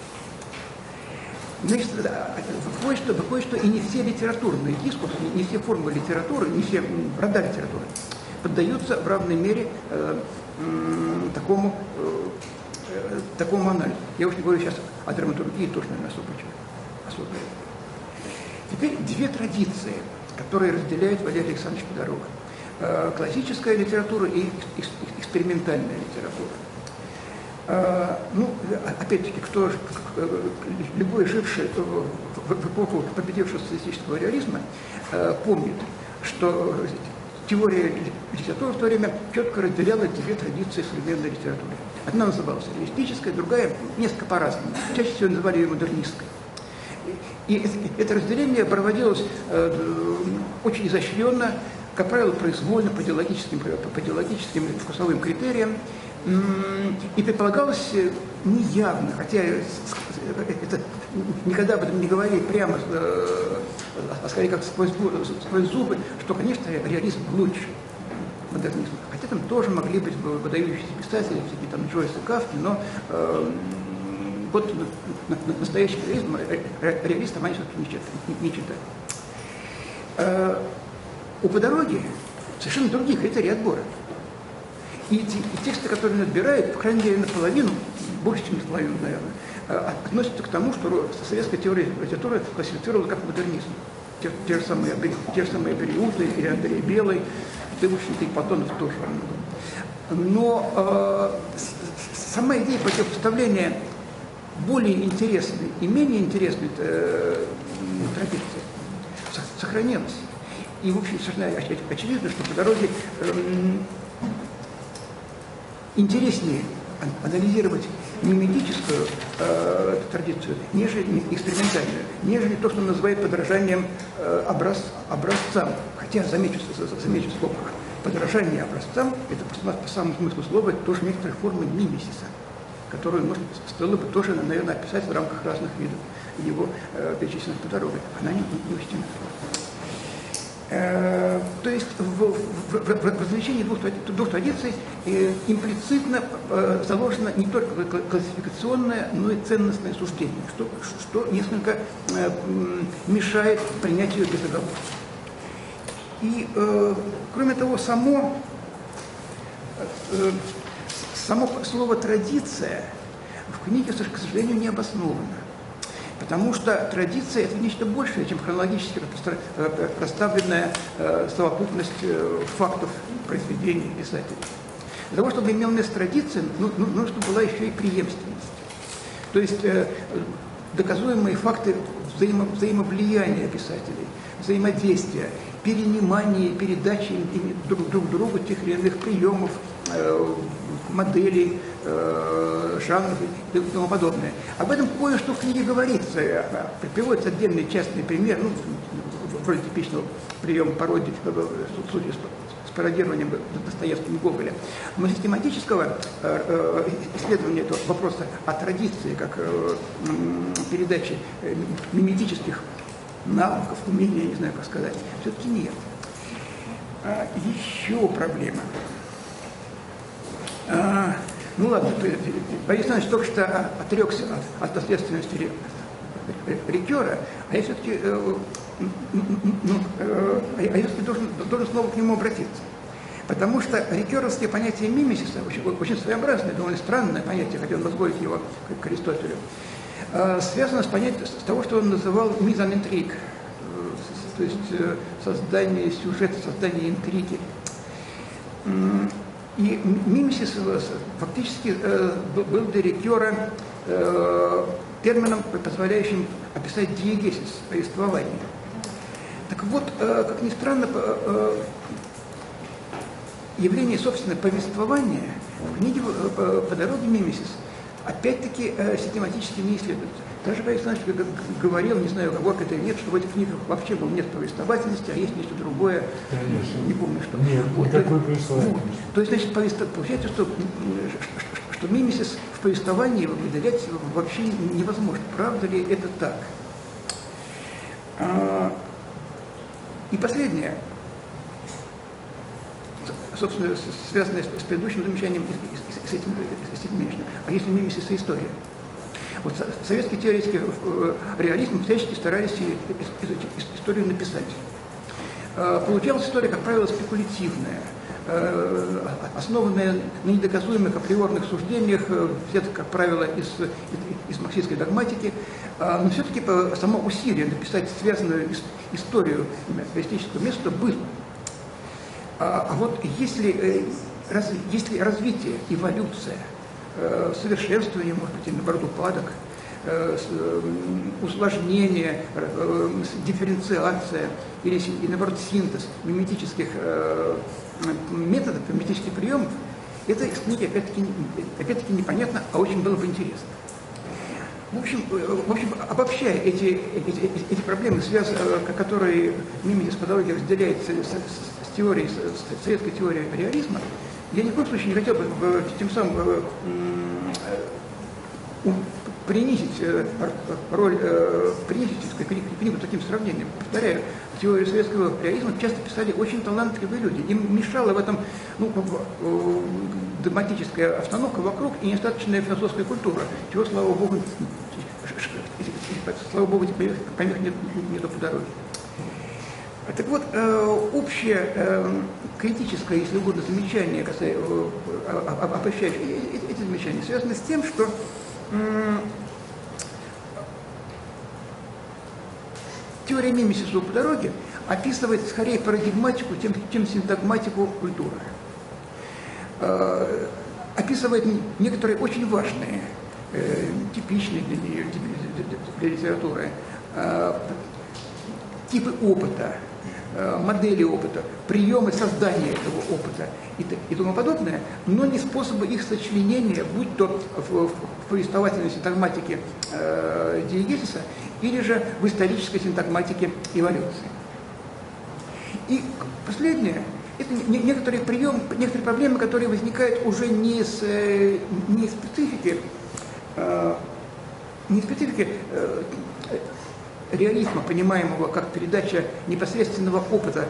Кое-что и не все литературные дискурсы, не все формы литературы, не все рода литературы поддаются в равной мере такому анализу. Я уж не говорю сейчас о драматургии, тоже, наверное, особо. Теперь две традиции, которые разделяет Валерий Александрович Подорога. Классическая литература и экспериментальная литература. Опять-таки, любой живший в эпоху победившего социалистического реализма помнит, что теория литературы в то время четко разделяла две традиции современной литературы. Одна называлась реалистической, другая несколько по-разному. Чаще всего называли ее модернистской. И это разделение проводилось очень изощренно, как правило, произвольно, по идеологическим и вкусовым критериям. И предполагалось неявно, хотя это никогда об этом не говорили прямо, а скорее как сквозь зубы, что, конечно, реализм лучше модернизма. Хотя там тоже могли быть выдающиеся писатели, всякие там Джойс и Кафки, но вот настоящий реалистом они все-таки не читали. У Подороги совершенно другие критерии отбора. И тексты, которые он отбирает, по крайней мере, наполовину, больше, чем наполовину, наверное, относятся к тому, что советская теория литературы классифицировала как модернизм. Те же самые Бериуты или Андрей Белый, да, в общем-то, и Платонов тоже во многом. Но сама идея противопоставления более интересной и менее интересной традиции сохранилась. И, в общем, совершенно очевидно, что по дороге интереснее анализировать миметическую традицию, нежели экспериментальную, нежели то, что он называет подражанием образцам. Хотя, замечу в скобках, подражание образцам – это по самому смыслу слова тоже некоторые формы мимесиса, которую можно стоило бы тоже, наверное, описать в рамках разных видов его перечисленных по дороге. Она не учтена. То есть в развлечении двух традиций имплицитно заложено не только классификационное, но и ценностное суждение, что несколько мешает принятию безоговорки. И, кроме того, само слово «традиция» в книге, к сожалению, не обосновано. Потому что традиция – это нечто большее, чем хронологически расставленная совокупность фактов произведений писателей. Для того, чтобы имела место традиция, нужно, чтобы была еще и преемственность. То есть доказуемые факты взаимовлияния писателей, взаимодействия, перенимания, передачи друг другу тех или иных приемов, моделей, жанров и тому подобное. Об этом кое-что в книге говорится. Приводится отдельный частный пример, ну, вроде типичного приема пародии в случае с пародированием Достоевским Гоголя. Но систематического исследования этого вопроса о традиции, как передаче миметических навыков, умений, я не знаю, как сказать, все-таки нет. Еще проблема. Ну ладно, Борис Иванович только что отрекся от наследственности Рикера, а я все-таки должен снова к нему обратиться. Потому что рикеровские понятия мимесиса, очень своеобразное, довольно странное понятие, хотел возглавить его к Аристотелю, связано с понятием с того, что он называл мизан-интриг, то есть создание сюжета, создание интриги. И мимесис фактически был для Рикера термином, позволяющим описать диегесис, повествование. Так вот, как ни странно, явление, собственно, повествования в книге «По дороге мимесис» опять-таки систематически не исследуется. Даже Борис Иванович говорил, не знаю, оговорка это или нет, что в этих книгах вообще нет повествовательности, а есть нечто другое. Конечно. Не помню, что. Нет, вот, никакой повествовательности. То есть, значит, получается, что мимесис в повествовании выделять вообще невозможно. Правда ли это так? И последнее, собственно, связанное с предыдущим замечанием и с этим нынешним. А если мимесис и история? Вот советские теоретики реализма всячески старались историю написать. Получалась история, как правило, спекулятивная, основанная на недоказуемых априорных суждениях, взята, как правило, из марксистской догматики, но все-таки само усилие написать связанную историю реалистического места было. А вот если развитие, эволюция, совершенствование, может быть, и наоборот упадок, усложнение, дифференциация или наоборот синтез миметических методов, миметических приемов, это из книги опять-таки непонятно, а очень было бы интересно. В общем, обобщая эти проблемы, которые мимесис по дороге разделяется с теорией, с советской теорией реализма, я ни в коем случае не хотел бы тем самым принизить роль, принизить книгу таким сравнением. Повторяю, теорию советского реализма часто писали очень талантливые люди. Им мешала в этом догматическая обстановка вокруг и недостаточная философская культура, чего, слава богу, помех нету по дороге. Так вот, общее критическое, если угодно, замечание, обобщающее эти замечания, связано с тем, что теория мимесиса по дороге описывает скорее парадигматику, чем синтагматику культуры. Описывает некоторые очень важные, типичные для литературы типы опыта, модели опыта, приемы создания этого опыта и тому подобное, но не способы их сочленения, будь то в повествовательной синтагматике диегесиса или же в исторической синтагматике эволюции. И последнее, это некоторые проблемы, которые возникают уже не из специфики реализма, понимаемого как передача непосредственного опыта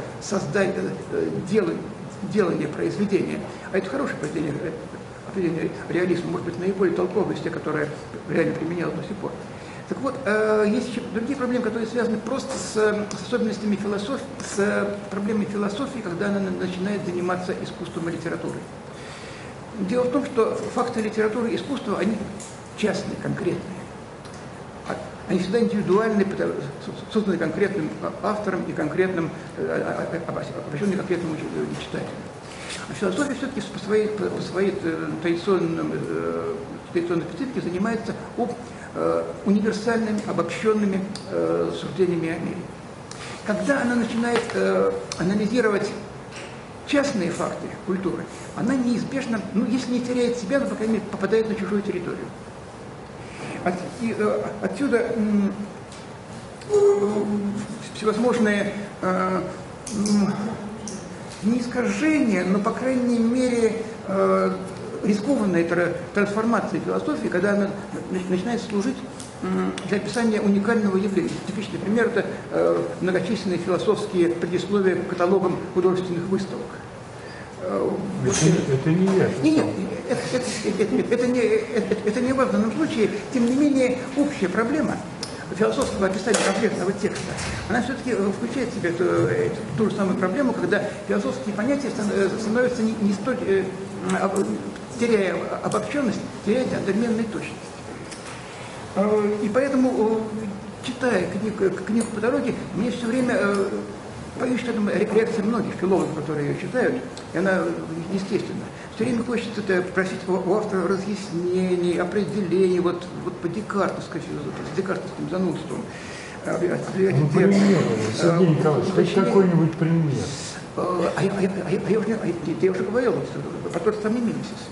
делания произведения. А это хорошее определение реализма, может быть, наиболее толковое из тех, которое реально применялось до сих пор. Так вот, есть еще другие проблемы, которые связаны просто с особенностями философии, с проблемой философии, когда она начинает заниматься искусством и литературой. Дело в том, что факты литературы и искусства, они частные, конкретные. Они всегда индивидуальны, созданы конкретным автором и обращены конкретному читателю. А философия все-таки по своей традиционной специфике занимается универсальными, обобщенными суждениями о мире. Когда она начинает анализировать частные факты культуры, она неизбежно, ну, если не теряет себя, то, по крайней мере, попадает на чужую территорию. Отсюда всевозможные не искажения, но, по крайней мере, рискованная трансформация философии, когда она начинает служить для описания уникального явления. Типичный пример – это многочисленные философские предисловия к каталогам художественных выставок. Это не я. Нет, это не важно в данном случае. Тем не менее, общая проблема философского описания конкретного текста, она все-таки включает в себя ту же самую проблему, когда философские понятия становятся не столь, теряя обобщенность, теряя одноименную точность. И поэтому, читая книгу по дороге, мне все время, боюсь, что это реакция многих филологов, которые ее читают, и она естественна. Все время хочется просить у автора разъяснений, определений, вот по декартовской философии, с декартовским занудством. Пример, Сергей Николаевич, хоть какой-нибудь пример. Я уже говорил, про тот же самый мимесис.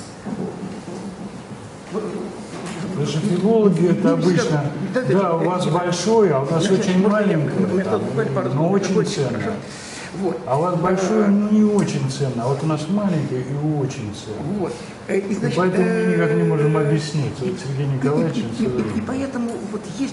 Потому что филологи это обычно, да, у вас большой, а у нас очень маленькое, но очень ценно. А у вас большое, ну не очень ценно, а вот у нас маленькое и очень ценно. И поэтому мы никак не можем объяснить. Вот Сергей Николаевич. И поэтому вот есть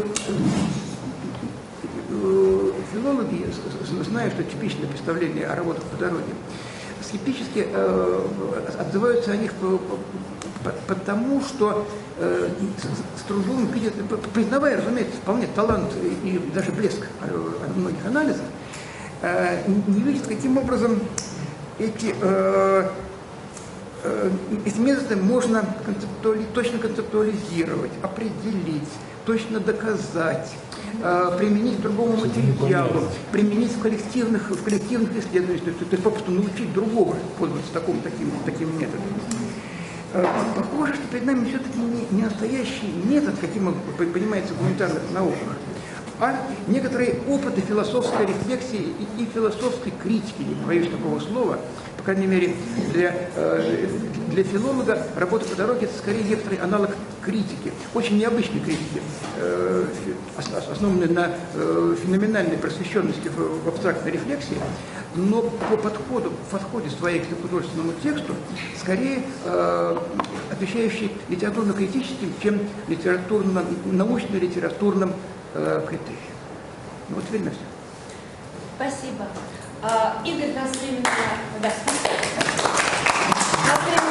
филологи, зная, что типичное представление о работах по дороге, скептически отзываются о них потому, что с трудом видят, признавая, разумеется, вполне талант и даже блеск многих анализов, не видят, каким образом эти методы можно точно концептуализировать, определить, точно доказать, применить к другому материалу, применить в коллективных исследованиях, то есть попросту научить другого пользоваться таким методом. Похоже, что перед нами все-таки не настоящий метод, каким он понимается в гуманитарных науках, а некоторые опыты философской рефлексии и философской критики, не боюсь такого слова, по крайней мере, для филолога работа по дороге – это скорее некоторый аналог критики, очень необычной критики, основанной на феноменальной просвещенности в абстрактной рефлексии, но по подходе своей к художественному тексту скорее отвечающий литературно-критическим, чем научно-литературным критериям. Ну вот теперь на все. Спасибо. Игорь, у нас времени... Да.